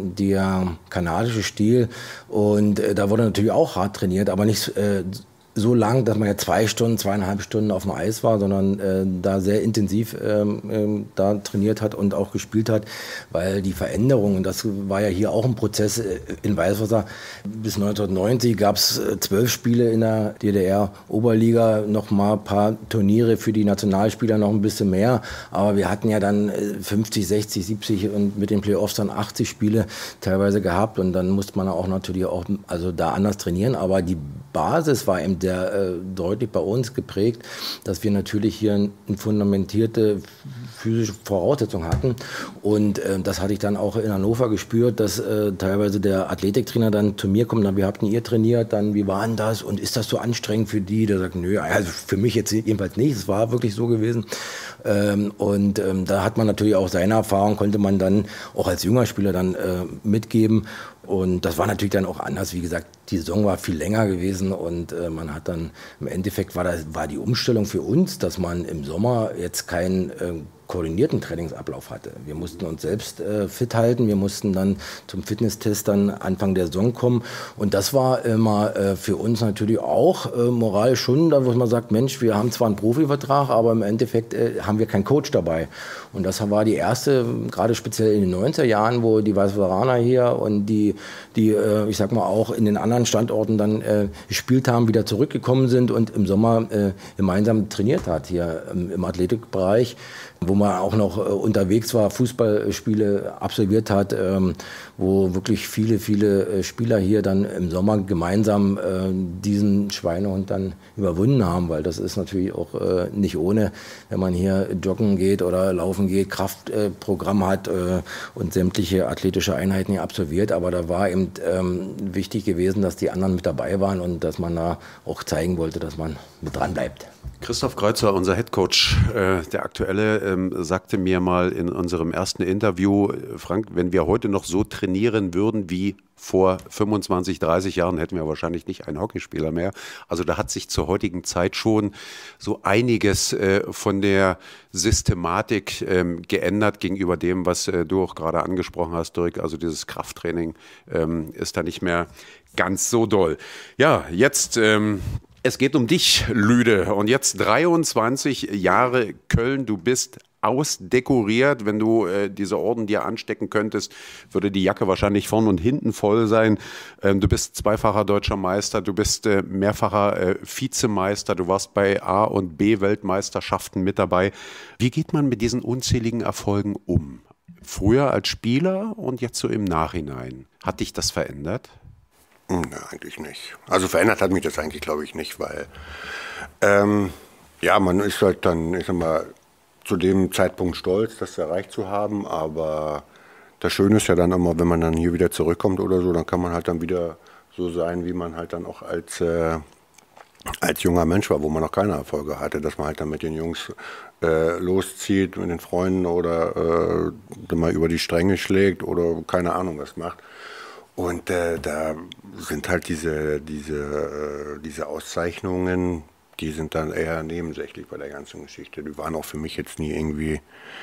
der kanadische Stil und äh, da wurde natürlich auch hart trainiert, aber nicht äh, so lang, dass man ja zwei Stunden, zweieinhalb Stunden auf dem Eis war, sondern äh, da sehr intensiv ähm, ähm, da trainiert hat und auch gespielt hat, weil die Veränderungen, das war ja hier auch ein Prozess äh, in Weißwasser. Bis neunzehnhundertneunzig gab es äh, zwölf Spiele in der D D R-Oberliga, noch mal ein paar Turniere für die Nationalspieler, noch ein bisschen mehr, aber wir hatten ja dann äh, fünfzig, sechzig, siebzig und mit den Playoffs dann achtzig Spiele teilweise gehabt und dann musste man auch natürlich auch also da anders trainieren, aber die Basis war eben der, äh, deutlich bei uns geprägt, dass wir natürlich hier eine fundamentierte physische Voraussetzung hatten und äh, das hatte ich dann auch in Hannover gespürt, dass äh, teilweise der Athletiktrainer dann zu mir kommt, dann, wie habt ihr trainiert, dann wie war denn das und ist das so anstrengend für die? Der sagt, nö, also für mich jetzt jedenfalls nicht, es war wirklich so gewesen. Ähm, und ähm, da hat man natürlich auch seine Erfahrung, konnte man dann auch als junger Spieler dann äh, mitgeben. Und das war natürlich dann auch anders. Wie gesagt, die Saison war viel länger gewesen und äh, man hat dann, im Endeffekt war, das, war die Umstellung für uns, dass man im Sommer jetzt keinen äh, koordinierten Trainingsablauf hatte. Wir mussten uns selbst äh, fit halten, wir mussten dann zum Fitnesstest dann Anfang der Saison kommen und das war immer äh, für uns natürlich auch äh, moralisch schon, da wo man sagt, Mensch, wir haben zwar einen Profivertrag, aber im Endeffekt äh, haben wir keinen Coach dabei. Und das war die erste, gerade speziell in den neunziger Jahren, wo die Weißwasseraner hier und die, die äh, ich sag mal auch in den anderen Standorten dann äh, gespielt haben, wieder zurückgekommen sind und im Sommer äh, gemeinsam trainiert hat hier ähm, im Athletikbereich, wo wo man auch noch äh, unterwegs war, Fußballspiele absolviert hat, ähm, wo wirklich viele, viele äh, Spieler hier dann im Sommer gemeinsam äh, diesen Schweinehund dann überwunden haben, weil das ist natürlich auch äh, nicht ohne, wenn man hier joggen geht oder laufen geht, Kraftprogramm äh, hat äh, und sämtliche athletische Einheiten hier absolviert, aber da war eben ähm, wichtig gewesen, dass die anderen mit dabei waren und dass man da auch zeigen wollte, dass man mit dran bleibt.
Christoph Kreuzer, unser Headcoach, äh, der aktuelle, ähm, sagte mir mal in unserem ersten Interview, Frank, wenn wir heute noch so trainieren würden wie vor fünfundzwanzig, dreißig Jahren, hätten wir wahrscheinlich nicht einen Hockeyspieler mehr. Also da hat sich zur heutigen Zeit schon so einiges äh, von der Systematik ähm, geändert gegenüber dem, was äh, du auch gerade angesprochen hast, Dirk. Also dieses Krafttraining ähm, ist da nicht mehr ganz so doll. Ja, jetzt... Ähm, Es geht um dich, Lüde. Und jetzt dreiundzwanzig Jahre Köln. Du bist ausdekoriert. Wenn du äh, diese Orden dir anstecken könntest, würde die Jacke wahrscheinlich vorn und hinten voll sein. Ähm, du bist zweifacher deutscher Meister. Du bist äh, mehrfacher äh, Vizemeister. Du warst bei A- und B-Weltmeisterschaften mit dabei. Wie geht man mit diesen unzähligen Erfolgen um? Früher als Spieler und jetzt so im Nachhinein. Hat dich das verändert?
Ja, eigentlich nicht. Also verändert hat mich das eigentlich, glaube ich, nicht, weil ähm, ja, man ist halt dann, ich sag mal, zu dem Zeitpunkt stolz, das erreicht zu haben, aber das Schöne ist ja dann immer, wenn man dann hier wieder zurückkommt oder so, dann kann man halt dann wieder so sein, wie man halt dann auch als, äh, als junger Mensch war, wo man noch keine Erfolge hatte, dass man halt dann mit den Jungs äh, loszieht, mit den Freunden oder äh, mal über die Stränge schlägt oder keine Ahnung was macht. Und äh, da sind halt diese, diese, äh, diese Auszeichnungen, die sind dann eher nebensächlich bei der ganzen Geschichte. Die waren auch für mich jetzt nie irgendwie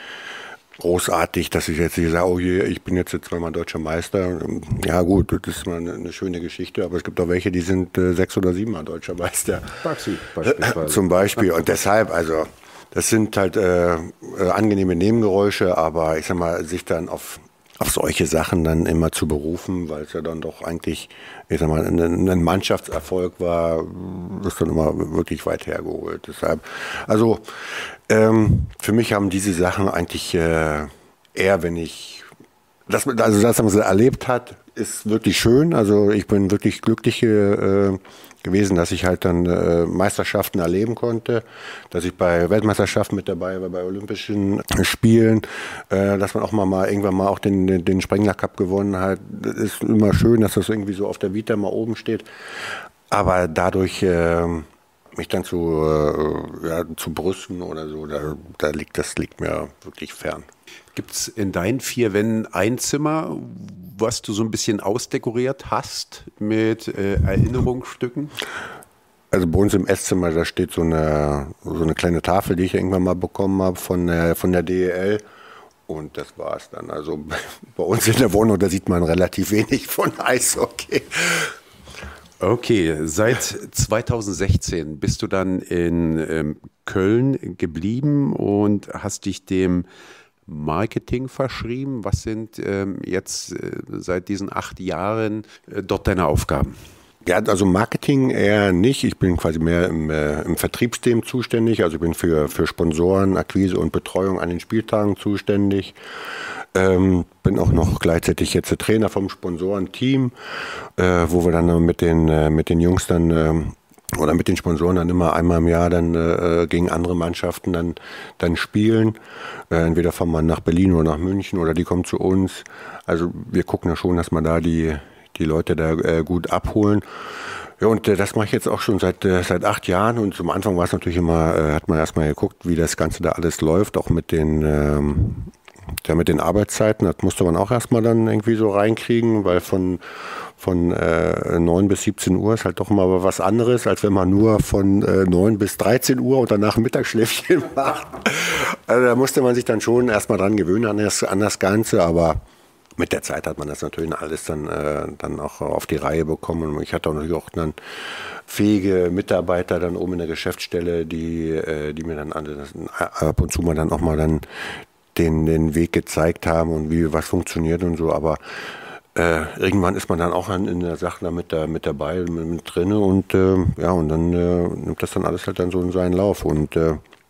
großartig, dass ich jetzt sage, oh je, ich bin jetzt zweimal deutscher Meister. Ja gut, das ist mal eine, eine schöne Geschichte, aber es gibt auch welche, die sind äh, sechs- oder siebenmal deutscher Meister.
Taxi beispielsweise.
Zum Beispiel. Und deshalb, also das sind halt äh, äh, angenehme Nebengeräusche, aber ich sag mal, sich dann auf auf solche Sachen dann immer zu berufen, weil es ja dann doch eigentlich, ich sag mal, ein, ein Mannschaftserfolg war, ist dann immer wirklich weit hergeholt. Deshalb, also ähm, für mich haben diese Sachen eigentlich äh, eher, wenn ich, das, also das, was man erlebt hat, ist wirklich schön. Also ich bin wirklich glücklich äh, gewesen, dass ich halt dann äh, Meisterschaften erleben konnte, dass ich bei Weltmeisterschaften mit dabei war, bei Olympischen Spielen, äh, dass man auch mal, mal irgendwann mal auch den, den, den Sprengler Cup gewonnen hat. Das ist immer schön, dass das irgendwie so auf der Vita mal oben steht. Aber dadurch äh, mich dann zu, äh, ja, zu brüsten oder so, da, da liegt, das liegt mir wirklich fern.
Gibt es in deinen vier Wänden ein Zimmer, was du so ein bisschen ausdekoriert hast mit äh, Erinnerungsstücken?
Also bei uns im Esszimmer, da steht so eine, so eine kleine Tafel, die ich irgendwann mal bekommen habe von der, von der D E L. Und das war es dann. Also bei uns in der Wohnung, da sieht man relativ wenig von Eishockey.
Okay, seit zweitausendsechzehn bist du dann in ähm, Köln geblieben und hast dich dem Marketing verschrieben. Was sind ähm, jetzt äh, seit diesen acht Jahren äh, dort deine Aufgaben?
Ja, also Marketing eher nicht. Ich bin quasi mehr im, äh, im Vertriebsteam zuständig. Also ich bin für, für Sponsoren, Akquise und Betreuung an den Spieltagen zuständig. Ähm, bin auch noch gleichzeitig jetzt der Trainer vom Sponsorenteam, äh, wo wir dann mit den, äh, mit den Jungs dann äh, oder mit den Sponsoren dann immer einmal im Jahr dann äh, gegen andere Mannschaften dann, dann spielen. Äh, entweder fahren wir nach Berlin oder nach München oder die kommen zu uns. Also wir gucken ja schon, dass wir da die, die Leute da äh, gut abholen. Ja, und äh, das mache ich jetzt auch schon seit, äh, seit acht Jahren. Und zum Anfang war es natürlich immer, äh, hat man erstmal geguckt, wie das Ganze da alles läuft, auch mit den... Ähm, Ja, mit den Arbeitszeiten, das musste man auch erstmal dann irgendwie so reinkriegen, weil von, von äh, neun bis siebzehn Uhr ist halt doch mal was anderes, als wenn man nur von äh, neun bis dreizehn Uhr und danach ein Mittagsschläfchen macht. Also da musste man sich dann schon erstmal dran gewöhnen an das, an das Ganze, aber mit der Zeit hat man das natürlich alles dann, äh, dann auch auf die Reihe bekommen. Ich hatte auch natürlich auch dann fähige Mitarbeiter dann oben in der Geschäftsstelle, die, äh, die mir dann ab und zu mal dann auch mal dann Den, den Weg gezeigt haben und wie was funktioniert und so, aber äh, irgendwann ist man dann auch in, in der Sache da mit, da, mit dabei, mit, mit drin und äh, ja, und dann äh, nimmt das dann alles halt dann so in seinen Lauf und äh,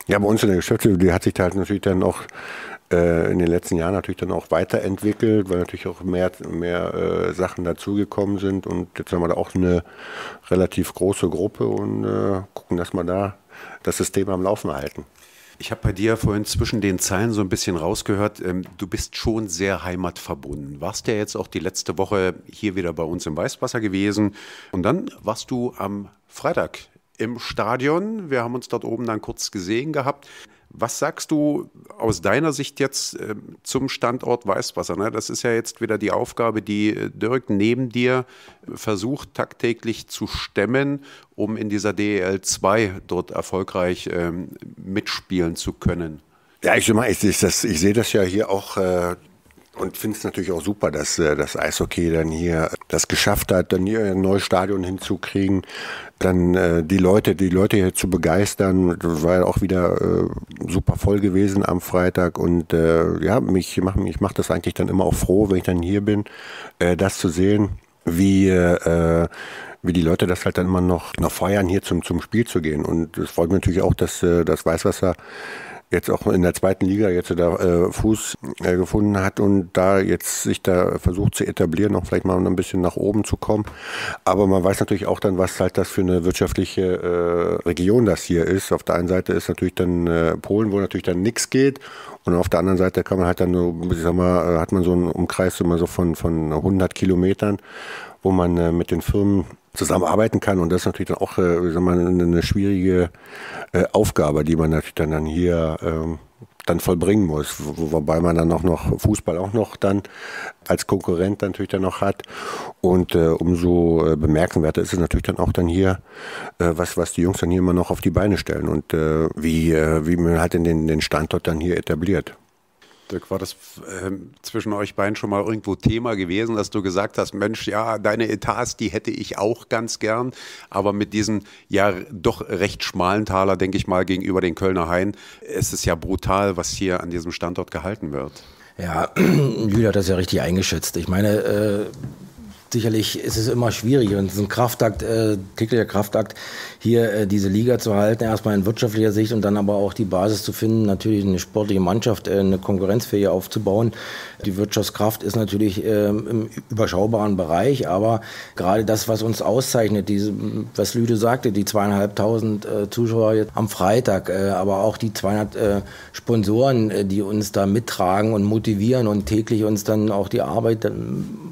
Ja, bei uns in der Geschäftsführung, die hat sich halt natürlich dann auch äh, in den letzten Jahren natürlich dann auch weiterentwickelt, weil natürlich auch mehr, mehr äh, Sachen dazugekommen sind und jetzt haben wir da auch eine relativ große Gruppe und äh, gucken, dass wir da das System am Laufen halten.
Ich habe bei dir vorhin zwischen den Zeilen so ein bisschen rausgehört, ähm, du bist schon sehr heimatverbunden. Warst ja jetzt auch die letzte Woche hier wieder bei uns im Weißwasser gewesen und dann warst du am Freitag im Stadion. Wir haben uns dort oben dann kurz gesehen gehabt. Was sagst du aus deiner Sicht jetzt äh, zum Standort Weißwasser? Ne? Das ist ja jetzt wieder die Aufgabe, die äh, Dirk neben dir versucht tagtäglich zu stemmen, um in dieser D E L zwei dort erfolgreich ähm, mitspielen zu können.
Ja, ich, ich, ich, das, ich sehe das ja hier auch äh, und finde es natürlich auch super, dass äh, das Eishockey dann hier das geschafft hat, dann hier ein neues Stadion hinzukriegen. Dann äh, die Leute, die Leute hier zu begeistern, das war ja auch wieder äh, super voll gewesen am Freitag und äh, ja, mich macht mich macht das eigentlich dann immer auch froh, wenn ich dann hier bin, äh, das zu sehen, wie äh, wie die Leute das halt dann immer noch noch feiern, hier zum zum Spiel zu gehen. Und es freut mich natürlich auch, dass äh, das Weißwasser jetzt auch in der zweiten Liga jetzt da äh, Fuß äh, gefunden hat und da jetzt sich da versucht zu etablieren, noch vielleicht mal ein bisschen nach oben zu kommen. Aber man weiß natürlich auch dann, was halt das für eine wirtschaftliche äh, Region das hier ist. Auf der einen Seite ist natürlich dann äh, Polen, wo natürlich dann nichts geht. Und auf der anderen Seite kann man halt dann, so, ich sag mal, hat man so einen Umkreis immer so von, von hundert Kilometern, wo man äh, mit den Firmen zusammenarbeiten kann und das ist natürlich dann auch äh, sagen wir mal, eine schwierige äh, Aufgabe, die man natürlich dann, dann hier ähm, dann vollbringen muss, wo, wobei man dann auch noch Fußball auch noch dann als Konkurrent natürlich dann noch hat und äh, umso äh, bemerkenswerter ist es natürlich dann auch dann hier, äh, was, was die Jungs dann hier immer noch auf die Beine stellen und äh, wie, äh, wie man halt in den, den Standort dann hier etabliert.
Dirk, war das äh, zwischen euch beiden schon mal irgendwo Thema gewesen, dass du gesagt hast, Mensch, ja, deine Etats, die hätte ich auch ganz gern, aber mit diesem ja doch recht schmalen Taler, denke ich mal, gegenüber den Kölner Hain, ist es ja brutal, was hier an diesem Standort gehalten wird.
Ja, Julia hat das ja richtig eingeschätzt. Ich meine, äh, sicherlich ist es immer schwierig und es ist ein Kraftakt, äh, täglicher Kraftakt, hier äh, diese Liga zu halten, erstmal in wirtschaftlicher Sicht und dann aber auch die Basis zu finden, natürlich eine sportliche Mannschaft, äh, eine konkurrenzfähige aufzubauen. Die Wirtschaftskraft ist natürlich äh, im überschaubaren Bereich, aber gerade das, was uns auszeichnet, diese, was Lüde sagte, die zweieinhalbtausend äh, Zuschauer jetzt am Freitag, äh, aber auch die zweihundert äh, Sponsoren, äh, die uns da mittragen und motivieren und täglich uns dann auch die Arbeit äh,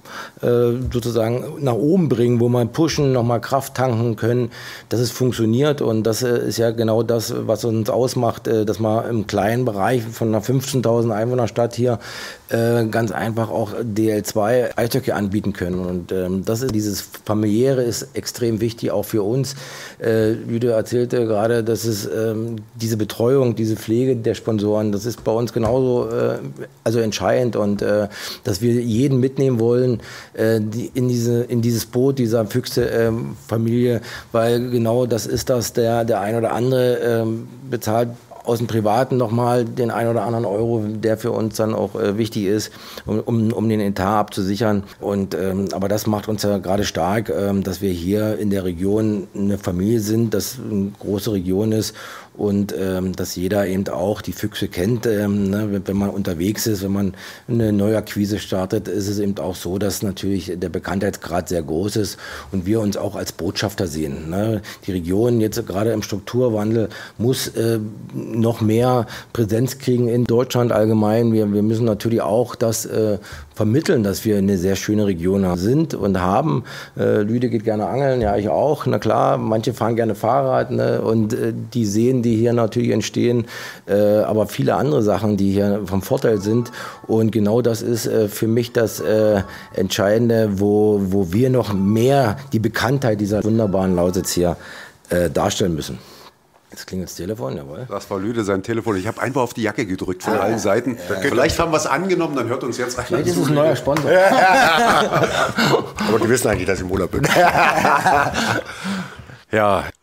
sozusagen nach oben bringen, wo man pushen, nochmal Kraft tanken können, dass es funktioniert und das äh, ist ja genau das, was uns ausmacht, äh, dass man im kleinen Bereich von einer fünfzehntausend Einwohnerstadt hier äh, ganz einfach auch D L zwei Eishockey anbieten können und ähm, das ist, dieses Familiäre ist extrem wichtig, auch für uns. Äh, Lüde erzählte gerade, dass es ähm, diese Betreuung, diese Pflege der Sponsoren, das ist bei uns genauso äh, also entscheidend und äh, dass wir jeden mitnehmen wollen äh, die, in, diese, in dieses Boot dieser Füchse-Familie, äh, weil genau das ist das, der, der ein oder andere äh, bezahlt aus dem Privaten nochmal den ein oder anderen Euro, der für uns dann auch äh, wichtig ist, um, um, um den Etat abzusichern. Und, ähm, aber das macht uns ja gerade stark, ähm, dass wir hier in der Region eine Familie sind, dass eine große Region ist und ähm, dass jeder eben auch die Füchse kennt. Ähm, ne? Wenn man unterwegs ist, wenn man eine neue Akquise startet, ist es eben auch so, dass natürlich der Bekanntheitsgrad sehr groß ist und wir uns auch als Botschafter sehen. Ne? Die Region jetzt gerade im Strukturwandel muss äh, noch mehr Präsenz kriegen in Deutschland allgemein. Wir, wir müssen natürlich auch das äh, vermitteln, dass wir eine sehr schöne Region sind und haben. Äh, Lüde geht gerne angeln, ja ich auch. Na klar, manche fahren gerne Fahrrad, ne? Und äh, die sehen, die hier natürlich entstehen, äh, aber viele andere Sachen, die hier vom Vorteil sind. Und genau das ist äh, für mich das äh, Entscheidende, wo, wo wir noch mehr die Bekanntheit dieser wunderbaren Lausitz hier äh, darstellen müssen. Jetzt klingelt das Telefon, jawohl.
Das war Lüde, sein Telefon. Ich habe einfach auf die Jacke gedrückt von ah, allen Seiten. Ja. Vielleicht haben wir es angenommen, dann hört uns jetzt einer.
Vielleicht ist es ein neuer Sponsor.
Aber die wissen eigentlich, dass ich im Urlaub bin.
Ja,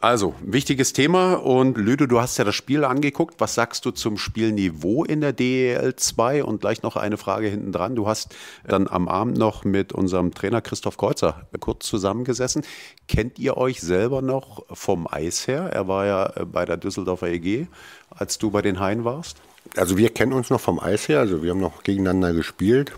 Also, wichtiges Thema. Und Lüde, du hast ja das Spiel angeguckt. Was sagst du zum Spielniveau in der D E L zwei? Und gleich noch eine Frage hinten dran. Du hast dann am Abend noch mit unserem Trainer Christoph Kreuzer kurz zusammengesessen. Kennt ihr euch selber noch vom Eis her? Er war ja bei der Düsseldorfer E G, als du bei den Haien warst.
Also wir kennen uns noch vom Eis her. Also wir haben noch gegeneinander gespielt.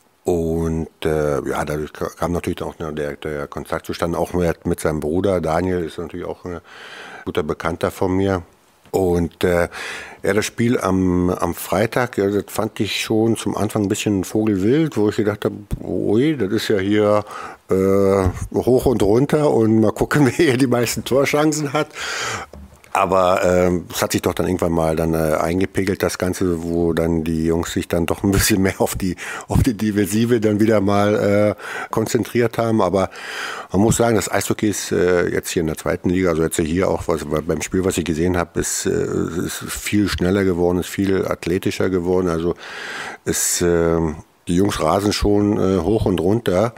Und äh, ja, dadurch kam natürlich auch ne, der, der Kontakt zustande, auch mit, mit seinem Bruder. Daniel ist natürlich auch ein guter Bekannter von mir. Und äh, ja, das Spiel am, am Freitag, ja, das fand ich schon zum Anfang ein bisschen vogelwild, wo ich gedacht habe, ui, das ist ja hier äh, hoch und runter und mal gucken, wer hier die meisten Torchancen hat. Aber ähm, es hat sich doch dann irgendwann mal dann äh, eingepegelt, das Ganze, wo dann die Jungs sich dann doch ein bisschen mehr auf die auf die Defensive dann wieder mal äh, konzentriert haben. Aber man muss sagen, das Eishockey ist äh, jetzt hier in der zweiten Liga, also jetzt hier auch, was beim Spiel, was ich gesehen habe, ist, äh, ist viel schneller geworden, ist viel athletischer geworden. Also ist, äh, die Jungs rasen schon äh, hoch und runter.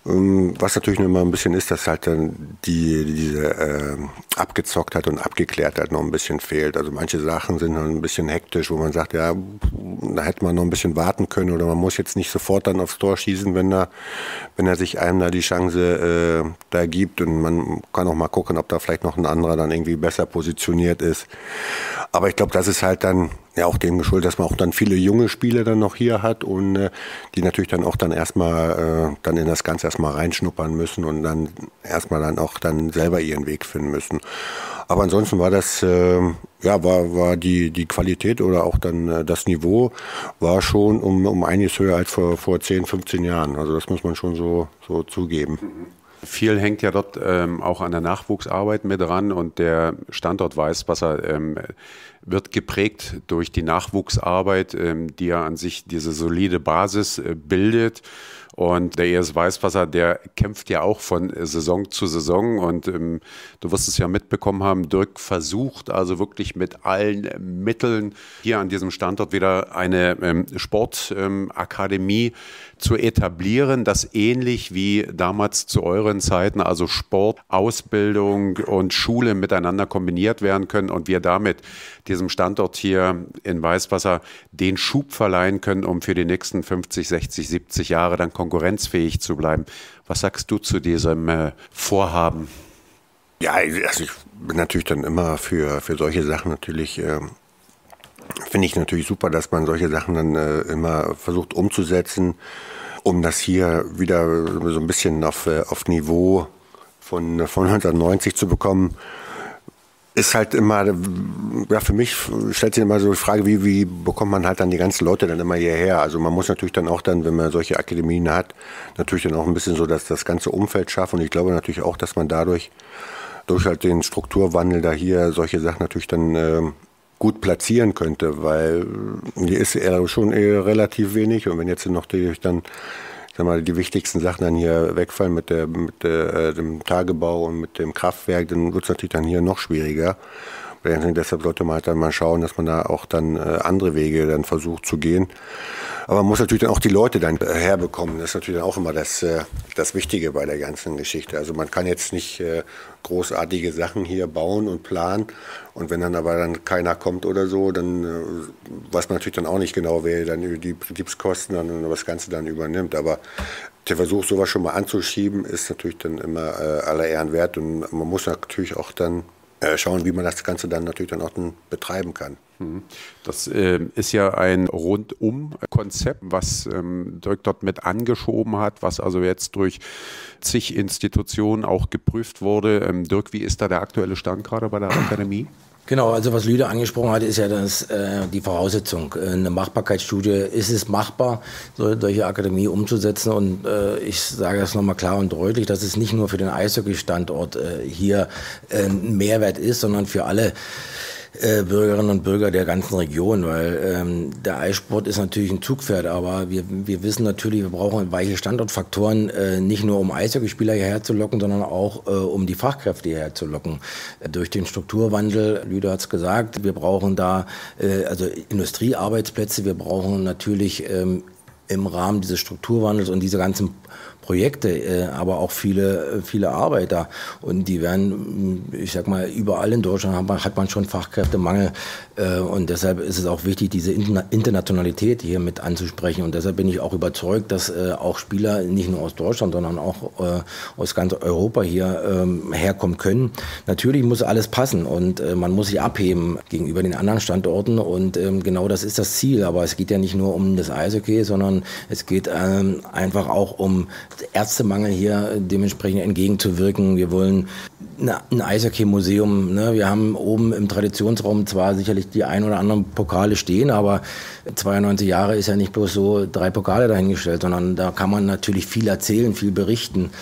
Was natürlich noch mal ein bisschen ist, dass halt dann die, diese äh, Abgezocktheit und Abgeklärtheit noch ein bisschen fehlt. Also manche Sachen sind noch ein bisschen hektisch, wo man sagt, ja, da hätte man noch ein bisschen warten können oder man muss jetzt nicht sofort dann aufs Tor schießen, wenn er, wenn er sich einem da die Chance äh, da gibt. Und man kann auch mal gucken, ob da vielleicht noch ein anderer dann irgendwie besser positioniert ist. Aber ich glaube, das ist halt dann ja auch dem geschuldet, dass man auch dann viele junge Spieler dann noch hier hat und äh, die natürlich dann auch dann erstmal äh, dann in das Ganze erstmal reinschnuppern müssen und dann erstmal dann auch dann selber ihren Weg finden müssen. Aber ansonsten war das, äh, ja, war, war die, die Qualität oder auch dann äh, das Niveau war schon um, um einiges höher als vor, vor zehn, fünfzehn Jahren. Also das muss man schon so, so zugeben.
Viel hängt ja dort ähm, auch an der Nachwuchsarbeit mit dran und der Standort Weißwasser ähm, wird geprägt durch die Nachwuchsarbeit, ähm, die ja an sich diese solide Basis äh, bildet. Und der E S Weißwasser, der kämpft ja auch von Saison zu Saison und ähm, du wirst es ja mitbekommen haben, Dirk versucht also wirklich mit allen Mitteln hier an diesem Standort wieder eine ähm, Sportakademie ähm, zu etablieren, das ähnlich wie damals zu euren Zeiten, also Sport, Ausbildung und Schule miteinander kombiniert werden können und wir damit diesem Standort hier in Weißwasser den Schub verleihen können, um für die nächsten fünfzig, sechzig, siebzig Jahre dann konkurrenzfähig zu bleiben. Was sagst du zu diesem äh, Vorhaben?
Ja, also ich bin natürlich dann immer für, für solche Sachen natürlich, äh, finde ich natürlich super, dass man solche Sachen dann äh, immer versucht umzusetzen, um das hier wieder so ein bisschen auf, äh, auf Niveau von, von neunzehnhundertneunzig zu bekommen. Ist halt immer, ja, für mich stellt sich immer so die Frage, wie, wie bekommt man halt dann die ganzen Leute dann immer hierher? Also man muss natürlich dann auch dann, wenn man solche Akademien hat, natürlich dann auch ein bisschen so das, das ganze Umfeld schaffen. Und ich glaube natürlich auch, dass man dadurch, durch halt den Strukturwandel da hier solche Sachen natürlich dann äh, gut platzieren könnte, weil hier ist eher schon eher relativ wenig. Und wenn jetzt noch die, dann sag mal, die wichtigsten Sachen dann hier wegfallen mit, der, mit der, dem Tagebau und mit dem Kraftwerk, dann wird es natürlich dann hier noch schwieriger. Und deshalb sollte man halt dann mal schauen, dass man da auch dann äh, andere Wege dann versucht zu gehen. Aber man muss natürlich dann auch die Leute dann äh, herbekommen. Das ist natürlich dann auch immer das, äh, das Wichtige bei der ganzen Geschichte. Also man kann jetzt nicht äh, großartige Sachen hier bauen und planen. Und wenn dann aber dann keiner kommt oder so, dann äh, weiß man natürlich dann auch nicht genau, wer dann über die Betriebskosten dann das Ganze dann übernimmt. Aber der Versuch, sowas schon mal anzuschieben, ist natürlich dann immer äh, aller Ehren wert. Und man muss natürlich auch dann schauen, wie man das Ganze dann natürlich dann auch betreiben kann.
Das äh, ist ja ein Rundum-Konzept, was ähm, Dirk dort mit angeschoben hat, was also jetzt durch zig Institutionen auch geprüft wurde. Ähm, Dirk, wie ist da der aktuelle Stand gerade bei der Akademie?
Genau, also was Lüde angesprochen hat, ist ja das, äh, die Voraussetzung. Äh, eine Machbarkeitsstudie, ist es machbar, so, solche Akademie umzusetzen? Und äh, ich sage das nochmal klar und deutlich, dass es nicht nur für den Eishockey-Standort äh, hier äh, ein Mehrwert ist, sondern für alle äh, Bürgerinnen und Bürger der ganzen Region, weil ähm, der Eissport ist natürlich ein Zugpferd, aber wir, wir wissen natürlich, wir brauchen weiche Standortfaktoren, äh, nicht nur um Eishockeyspieler hierher zu locken, sondern auch äh, um die Fachkräfte hierher zu locken. Äh, durch den Strukturwandel, Lüde hat es gesagt, wir brauchen da äh, also Industriearbeitsplätze, wir brauchen natürlich ähm, im Rahmen dieses Strukturwandels und dieser ganzen Projekte, äh, aber auch viele, viele Arbeiter. Und die werden, ich sag mal, überall in Deutschland hat man, hat man schon Fachkräftemangel. Äh, und deshalb ist es auch wichtig, diese Interna- Internationalität hier mit anzusprechen. Und deshalb bin ich auch überzeugt, dass äh, auch Spieler nicht nur aus Deutschland, sondern auch äh, aus ganz Europa hier ähm, herkommen können. Natürlich muss alles passen und äh, man muss sich abheben gegenüber den anderen Standorten. Und ähm, genau das ist das Ziel. Aber es geht ja nicht nur um das Eishockey, sondern es geht ähm, einfach auch um Ärztemangel hier dementsprechend entgegenzuwirken. Wir wollen ein Eishockey-Museum. Ne? Wir haben oben im Traditionsraum zwar sicherlich die ein oder anderen Pokale stehen, aber zweiundneunzig Jahre ist ja nicht bloß so drei Pokale dahingestellt, sondern da kann man natürlich viel erzählen, viel berichten.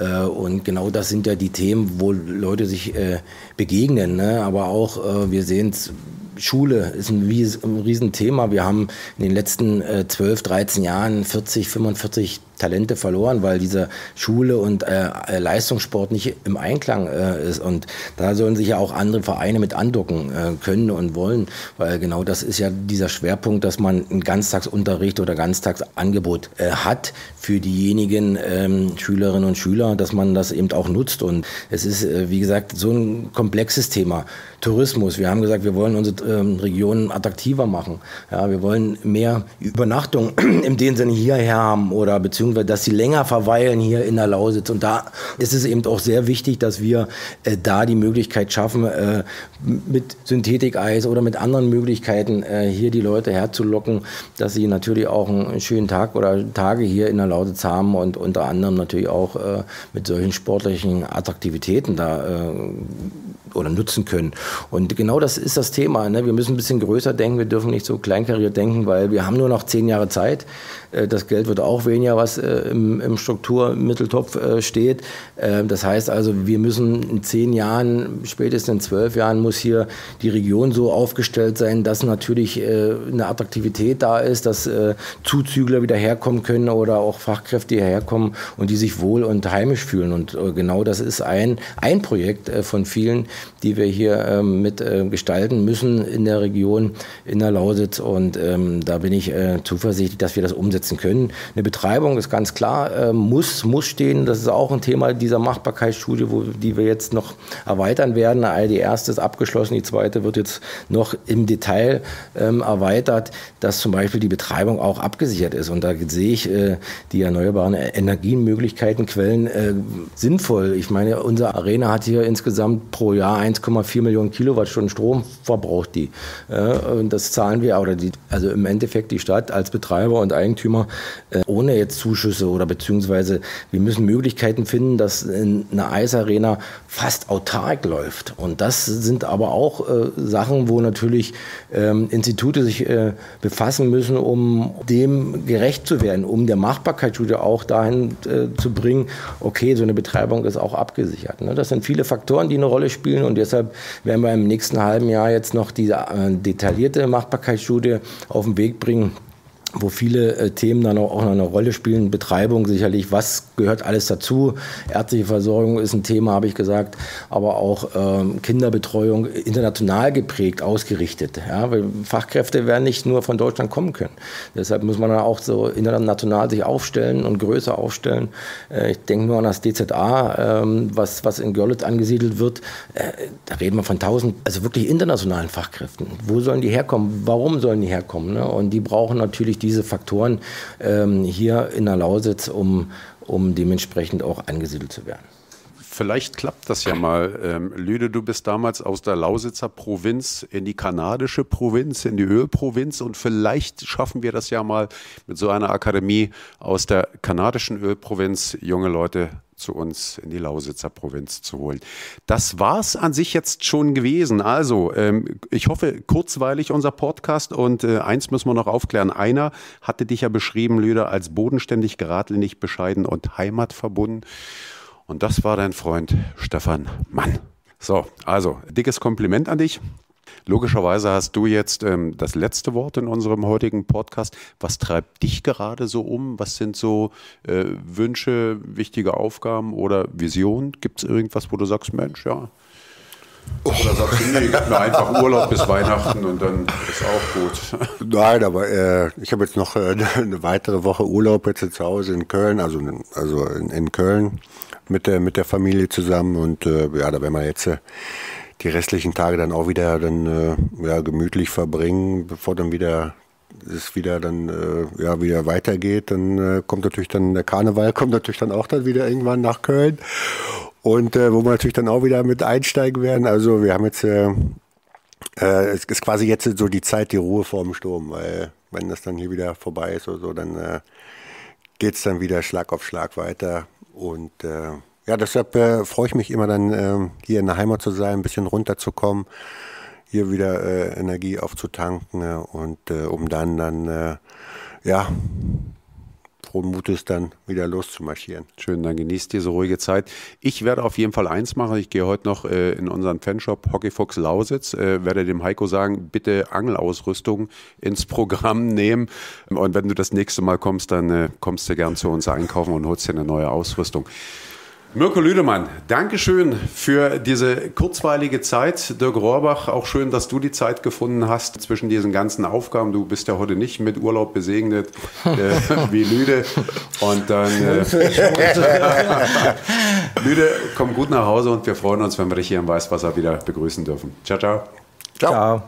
Und genau das sind ja die Themen, wo Leute sich begegnen. Ne? Aber auch, wir sehen es, Schule ist ein, ein Riesenthema. Wir haben in den letzten äh, zwölf, dreizehn Jahren vierzig, fünfundvierzig Talente verloren, weil diese Schule und äh, Leistungssport nicht im Einklang äh, ist. Und da sollen sich ja auch andere Vereine mit andocken äh, können und wollen, weil genau das ist ja dieser Schwerpunkt, dass man einen Ganztagsunterricht oder Ganztagsangebot äh, hat für diejenigen ähm, Schülerinnen und Schüler, dass man das eben auch nutzt. Und es ist, äh, wie gesagt, so ein komplexes Thema. Tourismus. Wir haben gesagt, wir wollen unsere ähm, Regionen attraktiver machen. Ja, wir wollen mehr Übernachtung in dem Sinne hierher haben oder beziehungsweise, dass sie länger verweilen hier in der Lausitz. Und da ist es eben auch sehr wichtig, dass wir äh, da die Möglichkeit schaffen, äh, mit Synthetikeis oder mit anderen Möglichkeiten äh, hier die Leute herzulocken, dass sie natürlich auch einen schönen Tag oder Tage hier in der Lausitz haben und unter anderem natürlich auch äh, mit solchen sportlichen Attraktivitäten da äh, oder nutzen können. Und genau das ist das Thema. Ne? Wir müssen ein bisschen größer denken, wir dürfen nicht so kleinkariert denken, weil wir haben nur noch zehn Jahre Zeit. Das Geld wird auch weniger, was im, im Strukturmitteltopf steht. Das heißt also, wir müssen in zehn Jahren, spätestens in zwölf Jahren, muss hier die Region so aufgestellt sein, dass natürlich eine Attraktivität da ist, dass Zuzügler wieder herkommen können oder auch Fachkräfte hierher kommen und die sich wohl und heimisch fühlen. Und genau das ist ein, ein Projekt von vielen, die wir hier mit gestalten müssen in der Region, in der Lausitz. Und da bin ich zuversichtlich, dass wir das umsetzen können. Eine Betreibung ist ganz klar, äh, muss, muss stehen. Das ist auch ein Thema dieser Machbarkeitsstudie, wo, die wir jetzt noch erweitern werden. Die erste ist abgeschlossen, die zweite wird jetzt noch im Detail ähm, erweitert, dass zum Beispiel die Betreibung auch abgesichert ist. Und da sehe ich äh, die erneuerbaren Energienmöglichkeiten, Quellen äh, sinnvoll. Ich meine, unsere Arena hat hier insgesamt pro Jahr eins Komma vier Millionen Kilowattstunden Strom verbraucht die. Äh, und das zahlen wir, oder die, also im Endeffekt die Stadt als Betreiber und Eigentümer ohne jetzt Zuschüsse oder beziehungsweise wir müssen Möglichkeiten finden, dass eine Eisarena fast autark läuft. Und das sind aber auch äh, Sachen, wo natürlich ähm, Institute sich äh, befassen müssen, um dem gerecht zu werden, um der Machbarkeitsstudie auch dahin äh, zu bringen, okay, so eine Betreibung ist auch abgesichert. Ne? Das sind viele Faktoren, die eine Rolle spielen und deshalb werden wir im nächsten halben Jahr jetzt noch diese äh, detaillierte Machbarkeitsstudie auf den Weg bringen, wo viele äh, Themen dann auch, auch noch eine Rolle spielen. Betreibung sicherlich, was gehört alles dazu? Ärztliche Versorgung ist ein Thema, habe ich gesagt, aber auch ähm, Kinderbetreuung international geprägt, ausgerichtet. Ja? Weil Fachkräfte werden nicht nur von Deutschland kommen können. Deshalb muss man dann auch so international sich aufstellen und größer aufstellen. Äh, ich denke nur an das D Z A, ähm, was, was in Görlitz angesiedelt wird. Äh, da reden wir von tausend, also wirklich internationalen Fachkräften. Wo sollen die herkommen? Warum sollen die herkommen? Ne? Und die brauchen natürlich diese Faktoren ähm, hier in der Lausitz, um, um dementsprechend auch angesiedelt zu werden.
Vielleicht klappt das ja mal. Ähm, Lüde, du bist damals aus der Lausitzer Provinz in die kanadische Provinz, in die Ölprovinz und vielleicht schaffen wir das ja mal mit so einer Akademie aus der kanadischen Ölprovinz, junge Leute zu uns in die Lausitzer Provinz zu holen. Das war's an sich jetzt schon gewesen. Also, ähm, ich hoffe, kurzweilig unser Podcast und äh, eins müssen wir noch aufklären. Einer hatte dich ja beschrieben, Lüder, als bodenständig, geradlinig, bescheiden und heimatverbunden. Und das war dein Freund Stefan Mann. So, also, dickes Kompliment an dich. Logischerweise hast du jetzt ähm, das letzte Wort in unserem heutigen Podcast. Was treibt dich gerade so um? Was sind so äh, Wünsche, wichtige Aufgaben oder Visionen? Gibt es irgendwas, wo du sagst, Mensch, ja, Oder sagst du, nee, gib mir einfach Urlaub bis Weihnachten und dann ist auch gut.
Nein, aber äh, ich habe jetzt noch äh, eine weitere Woche Urlaub jetzt zu Hause in Köln, also, also in, in Köln mit der, mit der Familie zusammen und äh, ja, da werden wir jetzt äh, die restlichen Tage dann auch wieder dann äh, ja, gemütlich verbringen, bevor dann wieder es wieder dann äh, ja wieder weitergeht. Dann äh, kommt natürlich dann der Karneval, kommt natürlich dann auch dann wieder irgendwann nach Köln und äh, wo wir natürlich dann auch wieder mit einsteigen werden. Also wir haben jetzt äh, äh, es ist quasi jetzt so die Zeit, die Ruhe vor dem Sturm, weil wenn das dann hier wieder vorbei ist oder so, dann äh, geht es dann wieder Schlag auf Schlag weiter und äh, ja, deshalb äh, freue ich mich immer dann äh, hier in der Heimat zu sein, ein bisschen runterzukommen, hier wieder äh, Energie aufzutanken äh, und äh, um dann dann äh, ja frohen Mutes dann wieder loszumarschieren.
Schön, dann genießt diese ruhige Zeit. Ich werde auf jeden Fall eins machen. Ich gehe heute noch äh, in unseren Fanshop Hockeyfuchs Lausitz, äh, werde dem Heiko sagen, bitte Angelausrüstung ins Programm nehmen. Und wenn du das nächste Mal kommst, dann äh, kommst du gern zu uns einkaufen und holst dir eine neue Ausrüstung. Mirko Lüdemann, Dankeschön für diese kurzweilige Zeit. Dirk Rohrbach, auch schön, dass du die Zeit gefunden hast zwischen diesen ganzen Aufgaben. Du bist ja heute nicht mit Urlaub gesegnet äh, wie Lüde. Und dann äh, Lüde, komm gut nach Hause und wir freuen uns, wenn wir dich hier im Weißwasser wieder begrüßen dürfen. Ciao, ciao.
Ciao. Ciao.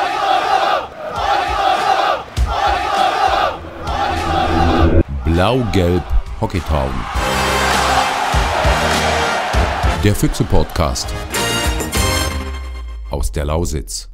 Blau-Gelb Hockeytown. Der Füchse-Podcast aus der Lausitz.